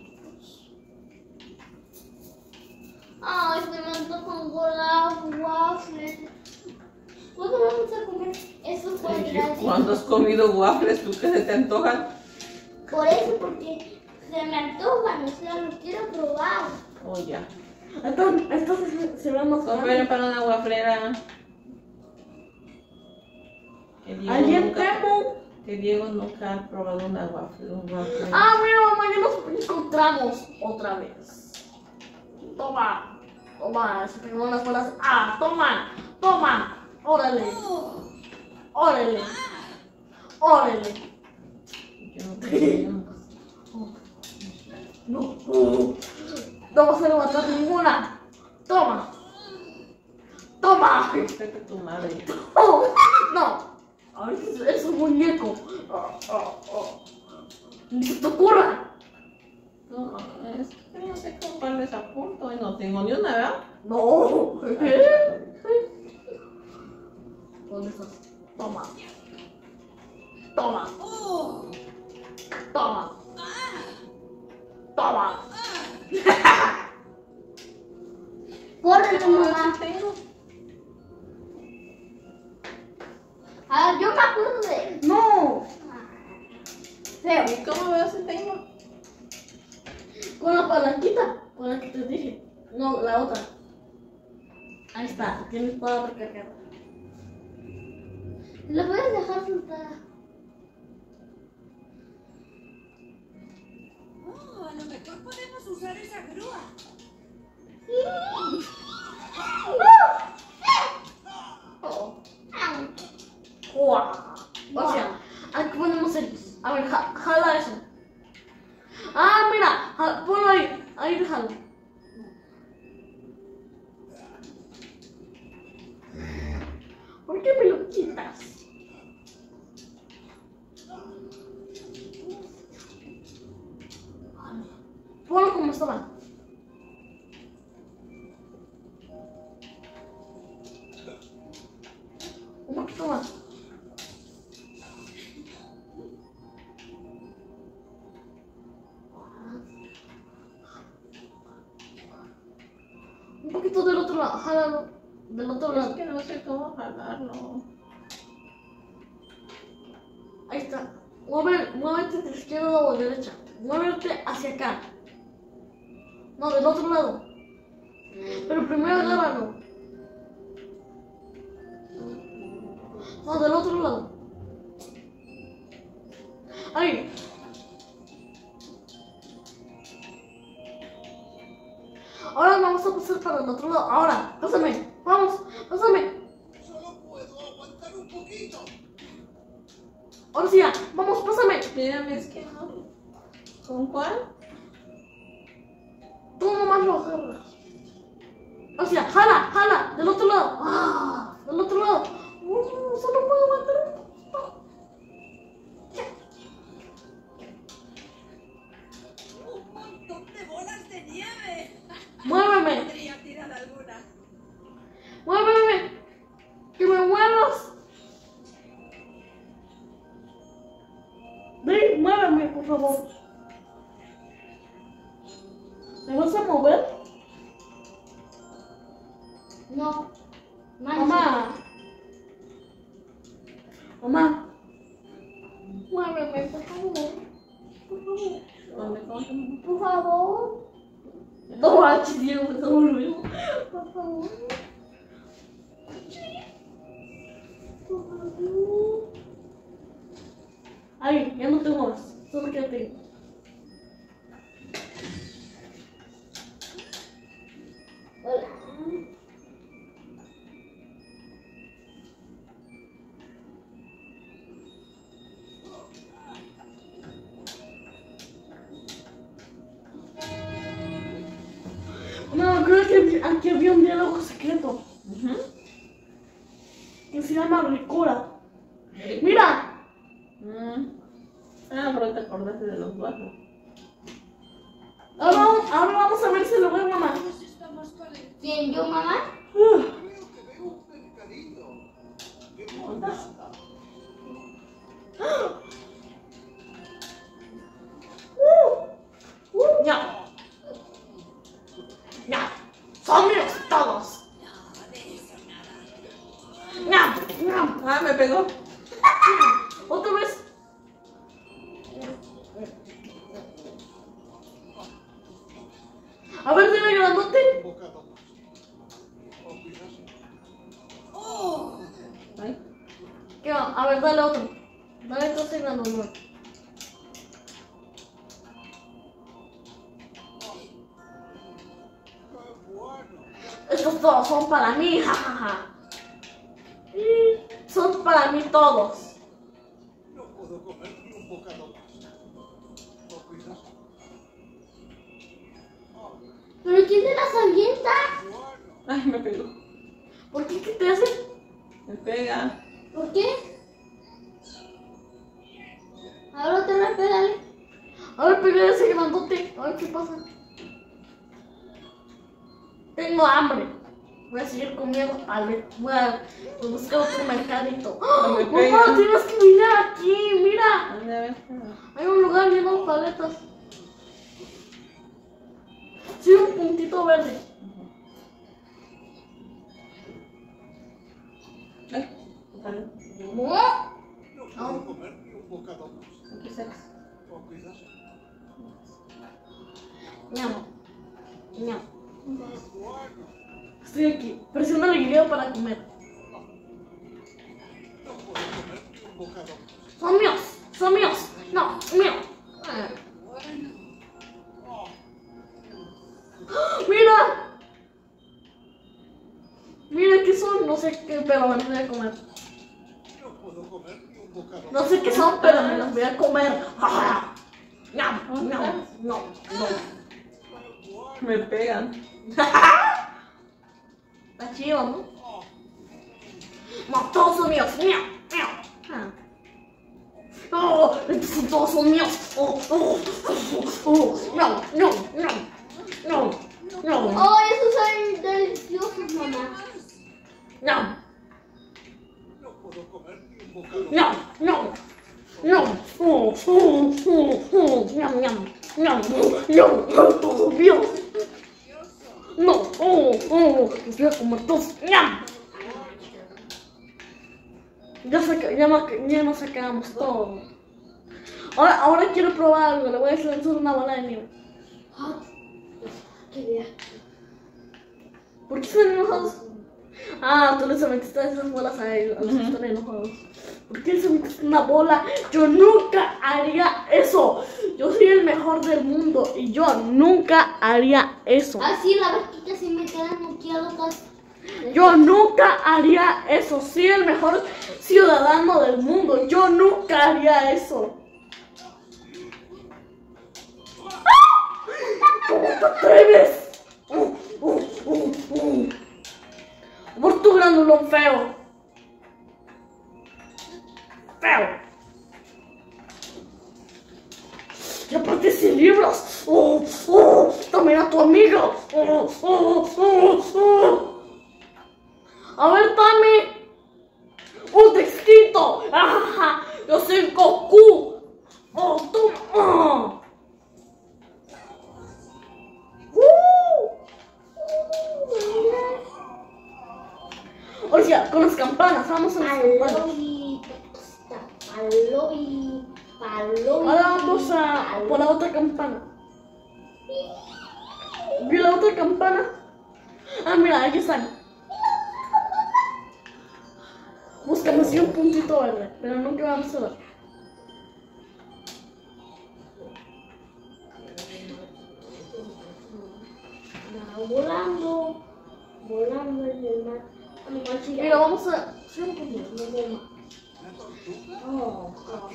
Ay, se me antoja un golaf, waffles. ¿Cuándo vamos a comer esos cuadraditos? ¿Cuándo has comido waffles? ¿Tú qué se te antojan? Por eso, porque se me antojan, o sea, los quiero probar. Oh, ya. Entonces, entonces se- se ve más Compren grande. para una wafflera. Que Diego ¿Alguien nunca- temo? Que Diego nunca ha probado una waffle, un waffle. Ah, mira, mamá, ya nos encontramos otra vez. Toma. Toma, se pegó unas bolas. Ah, toma. Toma. Órale. Órale. Órale. Yo no tengo- No. Uh, no vas a levantar ninguna. Toma. Toma. Creo que tu madre. Oh, no. Ay, es, es un muñeco. Oh, oh, oh. Ni se te ocurra. No, es que no sé con cuál les apunto y no tengo ni una, ¿verdad? No. ¿Qué? ¿Dónde estás? Toma. Toma. Toma. Toma. Corre, ¿Cómo ver mamá. si tengo? Ah, yo me acuerdo de... No. Feo. ¿Y cómo veo si tengo? Con la palanquita. Con la que te dije. No, la otra. Ahí está. Tienes toda recargada. La puedes dejar sentada. Oh, a lo mejor podemos usar esa grúa. ver, ja- jala eso. Ah, mira, ja- ponlo ahí. Ahí déjalo. ¿Por qué me lo quitas? Ponlo como estaba. Un poquito más. Un poquito del otro lado, jálalo. Del otro Es lado. que no sé cómo jalarlo. Ahí está. Mueve, muévete de izquierda o de derecha. Muévete hacia acá. No, del otro lado. Pero primero agárralo. No, del otro lado. Ahí. Ahora vamos a pasar para el otro lado. Ahora, pásame. Vamos, pásame. Solo puedo aguantar un poquito. Ahora sí ya. Vamos, pásame. Mírame, es que no. ¿Con cuál? Tú nomás lo agarras. Ahora sí ya. Jala, jala. Del otro lado. Ah, del otro lado. Uh, solo puedo aguantar un poquito. ¡Un montón de bolas de nieve! Muéveme. Podría tirar alguna. Muéveme. Que me muevas. Ven, muéveme, por favor. ¿Me vas a mover? No. Más. Mamá. Mamá. Muéveme, por favor. Por favor. ¿Dónde coge? Por favor. No manches, Diego, no luego. Por favor. Por favor. Ahí, ya no te muevas. Solo quédate ahí. Hola. No, creo que aquí había un diálogo secreto. Ujú. Que se llama Ricura. ¡Mira! Mm. Ah, pero te acordaste de los vasos. Ahora, vamos- ahora vamos a ver si lo ve mamá. Pues está más calentito. ¿Quién, yo, mamá? Uh, Creo que veo un pescadito. ¿Qué ¿Dónde onda? está? uh, uh, ya. Ya. Son míos todos. Ya, ya. Ah, me pegó. Otra vez. A ver, dime grandote. Un bocado más. Oh, cuidado. ¡Oh! Ay, ¿Qué va? A ver, dale otro. Dale otro grandote. ¡Qué bueno! Estos todos son para mí, jajaja. Y son para mí todos. No puedo comer ni un bocado más. Oh, cuidado. Oh, ¿Pero quién te las avienta? bueno. ay, me pegó. ¿Por qué? ¿Qué te hace? Me pega. ¿Por qué? Ahora otra vez pégale. A ver, pegué ese grandote. A ver qué pasa. Tengo hambre. Voy a seguir comiendo. A ver, voy a buscar otro mercadito. ¡Oh! Me Mamá, pega. tienes que mirar aquí. Mira. ¿Dónde ves? Hay un lugar lleno de paletas. Sí, un puntito verde. Ay, vale. ¿No? No puedo comer ni un bocado más. Aquí seis. Oh, cuidado. Ñam. Ñam. ¡Qué bueno! Estoy aquí. Presiona el video para comer. No puedo comer ni un bocado más. Son míos. Son míos. No, mío. Ah. Oh, ¡Mira! Mira qué son. No sé qué, pero me voy a comer. no puedo puedo comer ni un bocado. No sé qué son, pero me las voy a comer. No, no, no, no. Me pegan. Está chido, ¿no? No, todos son míos. Miau, miau. Ah. Oh, estos todos son míos. Oh, oh, oh, oh. No, no, no, no, no, Oh, esos son deliciosos, mamá. no, No puedo comer ni un bocado. no, no, no. Oh, oh, oh, oh. Ñam, ñam, ñam, ñam. Oh, Dios. No, oh, oh. Los voy a comer todos. Ñam. Ya, saca, ya, ma- ya nos sacamos todo. Ahora, ahora quiero probar algo. Le voy a lanzar una bola de nieve. Ah, qué bien. ¿Por qué están enojados? Ah, tú les metiste esas bolas a ellos, a los que están enojados. ¿Por qué les metiste una bola? Yo nunca haría eso. Yo soy el mejor del mundo y yo nunca haría eso. Así la vaquita se me quedan aquí a los. Yo nunca haría eso. Soy el mejor ciudadano del mundo. Yo nunca haría eso. ¿Cómo te atreves? Uh, uh, uh, uh. Por tu grandulón feo. Feo. Y aparte sin libros. Oh, oh, también a tu amigo. Oh, oh, oh, oh. A ver, Tami. Un textito. Ah, yo soy Goku. Oh, tú. Oh. O sea, con las campanas, vamos a las campanas. Palobi, palobi, palobi. Ahora vamos a por la otra campana. ¿Vio la otra campana? Ah, mira, aquí están. Búscame así un puntito verde, pero nunca vamos a ver. Va volando, volando en el mar. Animal gigante. Mira, vamos a hacer un puntito. No veo. Oh, oh.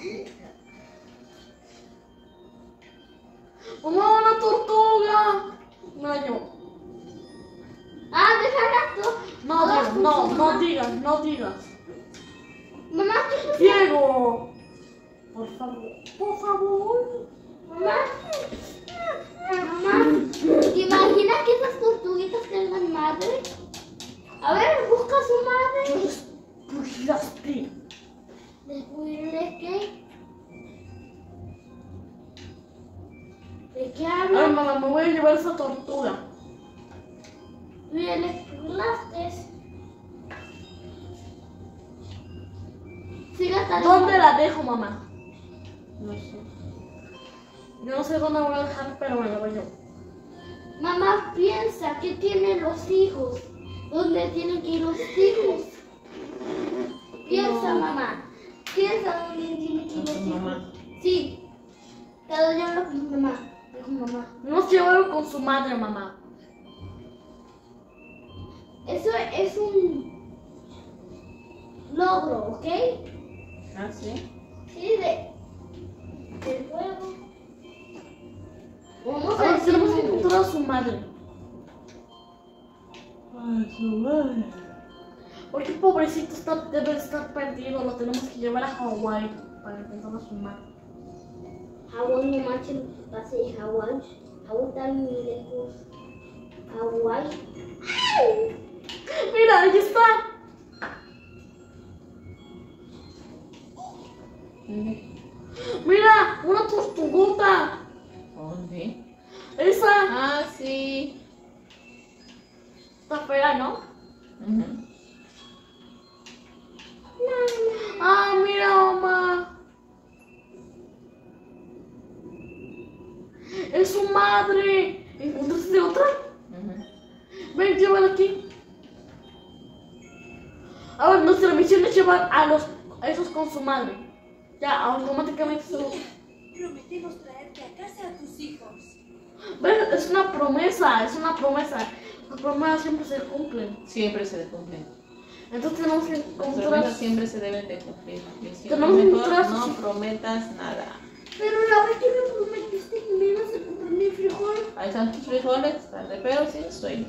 ¡Mamá, una tortuga! No, yo. Ah, déjala tú. No, digas, no, no digas, no digas. Mamá, ¿qué Diego, por favor, por favor. Mamá, mamá, ¿te imaginas que esas tortuguitas tengan madre? A ver, busca a su madre. Descuidaste. ¿Descubrir de qué? ¿De qué Ay, hablas? mamá, me voy a llevar esa tortuga. Mira, le burlaste. Sí, la tarea. ¿Dónde la dejo, mamá? No sé. Yo no sé dónde voy a dejar, pero me la voy yo. Mamá piensa que tienen los hijos. ¿Dónde tienen que ir los hijos? Piensa, No. mamá. Piensa dónde tienen que ir Con los tu hijos. mamá. Sí. Cada día hablo con mi mamá. Dijo mamá. No se llevaron con su madre, mamá. Eso es un logro, ¿ok? Ah, sí. Sí, de del juego. Vamos a Ahora decir tenemos que nombre. encontrar a su madre. Ay, su madre. Porque pobrecito está, debe estar perdido. Lo tenemos que llevar a Hawái para encontrar a su madre. Hawái, no manches, pase de Hawái. Hawái está muy lejos. Hawái. Mira, ahí está. ¿Dónde? Mira, una tortuguta. ¿Dónde? Esa Ah, sí. está fea, ¿no? Ujú. Ah, mira, mamá. Es su madre. ¿Encontraste otra? Ujú. Ven, llévala aquí. Ahora nuestra misión es llevar a los a esos con su madre. Ya, automáticamente se los... Prometemos traerte a casa a tus hijos. Ven, es una promesa, es una promesa. Las promesas siempre se cumplen. Siempre se le cumple. Entonces tenemos que Las encontrar. promesas siempre se deben de cumplir. Yo siempre Tenemos que mejor encontrar- no prometas nada. Pero la vez que me prometiste que me ibas a comprar mi frijol. Ahí están tus frijoles, tarde pero sin sueño.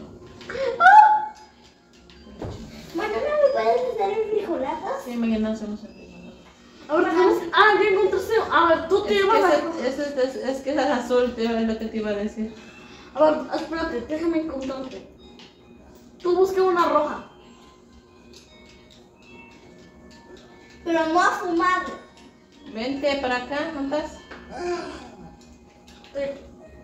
Mañana me puedes hacer en frijoladas. Sí, mañana hacemos el frijol. A ver, tenemos. Ah, ya encontraste. A ver, tú te Es llevas que, la. ese, ese- ese- es que es el azul, te- es lo que te iba a decir. A ver, espérate, déjame encontrarte. Tú busca una roja. Pero no a fumar. Vente para acá, ¿no estás? Te-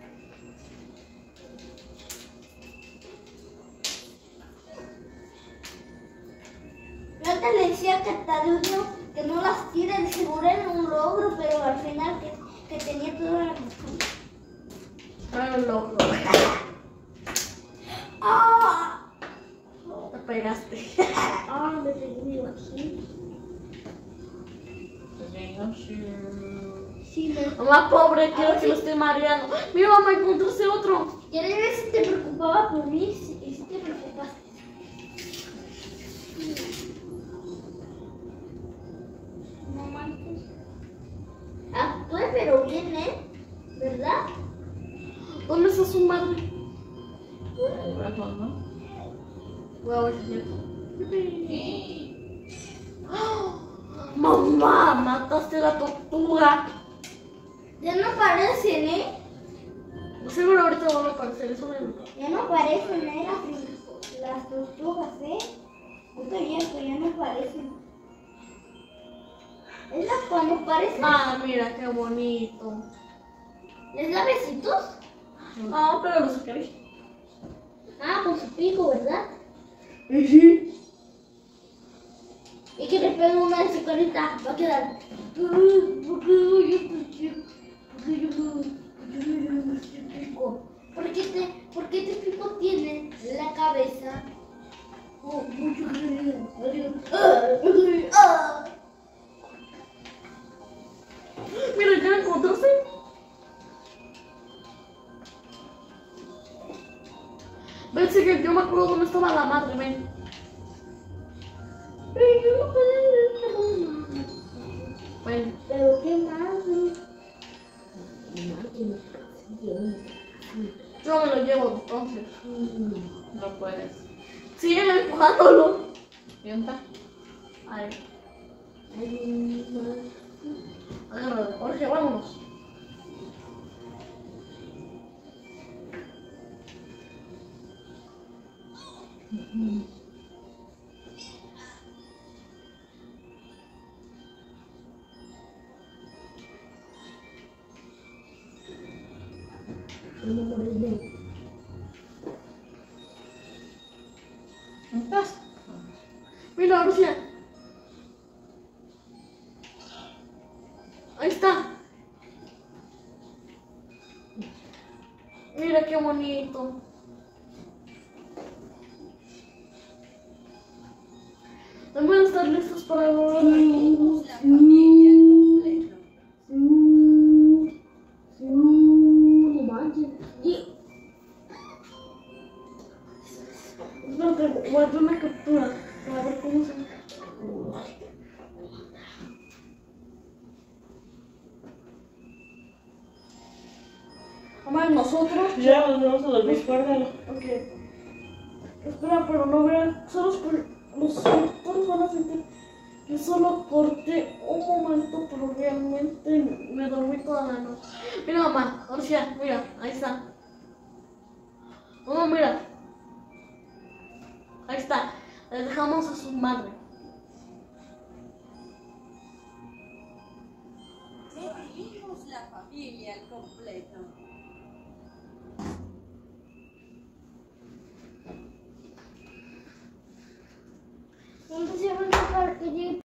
Yo te le decía que Tarudio que no las tire, de seguro era un logro, pero al final que, que tenía toda la razón. Ah, loco. ¡Ah! Te pegaste. ¡Ah! Me pegué aquí. Pues venga, sí. Sí, me... Mamá pobre, quiero que lo esté mareando. Mira, mamá, encontraste otro. Quería ver si te preocupaba por mí si- y si te preocupaste. No manches. Actúe pero bien, ¿eh? ¿Verdad? ¿Dónde está su madre? Abajo, ¿no? Voy a ver si es cierto. ¡Ah! Mamá, mataste a la tortuga. Ya no parecen, ¿eh? Seguro ahorita van a aparecer, eso me gusta. Ya no parecen, ¿eh? Las, las tortugas, ¿eh? Estoy viejo, ya no parecen. Es la cuando parecen. Ah, mira, qué bonito. ¿Les da besitos? Ah, pero lo sacaré. Ah, con su pico, ¿verdad? Sí. Y que le pegue una de su carita, va a quedar. ¿Por qué te, por qué te pico tiene la cabeza? Oh, mucho ah. Mira, ¿ya la encontraste? Ven, sigue, yo me acuerdo dónde estaba la madre, ven. Pero yo no puedo ver. Ven. Pero qué más. Yo me lo llevo entonces. No puedes. Sigue empujándolo. ¿Piensa? Ahí. Agárralo, Jorge, vámonos. ¿No estás? Mira, Rusia. Ahí está. Mira qué bonito. También estar listos para la Somos la familia al completo. No manches. Y... Espérate, voy a hacer una captura para ver cómo se... Mamá, nosotros... Ya nos vamos a dormir, guárdalo. Ok. Espera, pero no vean. Solo por... Los suscriptores van a sentir que solo corté un momento, pero realmente me dormí toda la noche. Mira, mamá, Orsia, mira, ahí está. Mamá, mira. Ahí está. Le dejamos a su madre. Revivimos la familia al completo. ¿Dónde se van a sacar que llegue?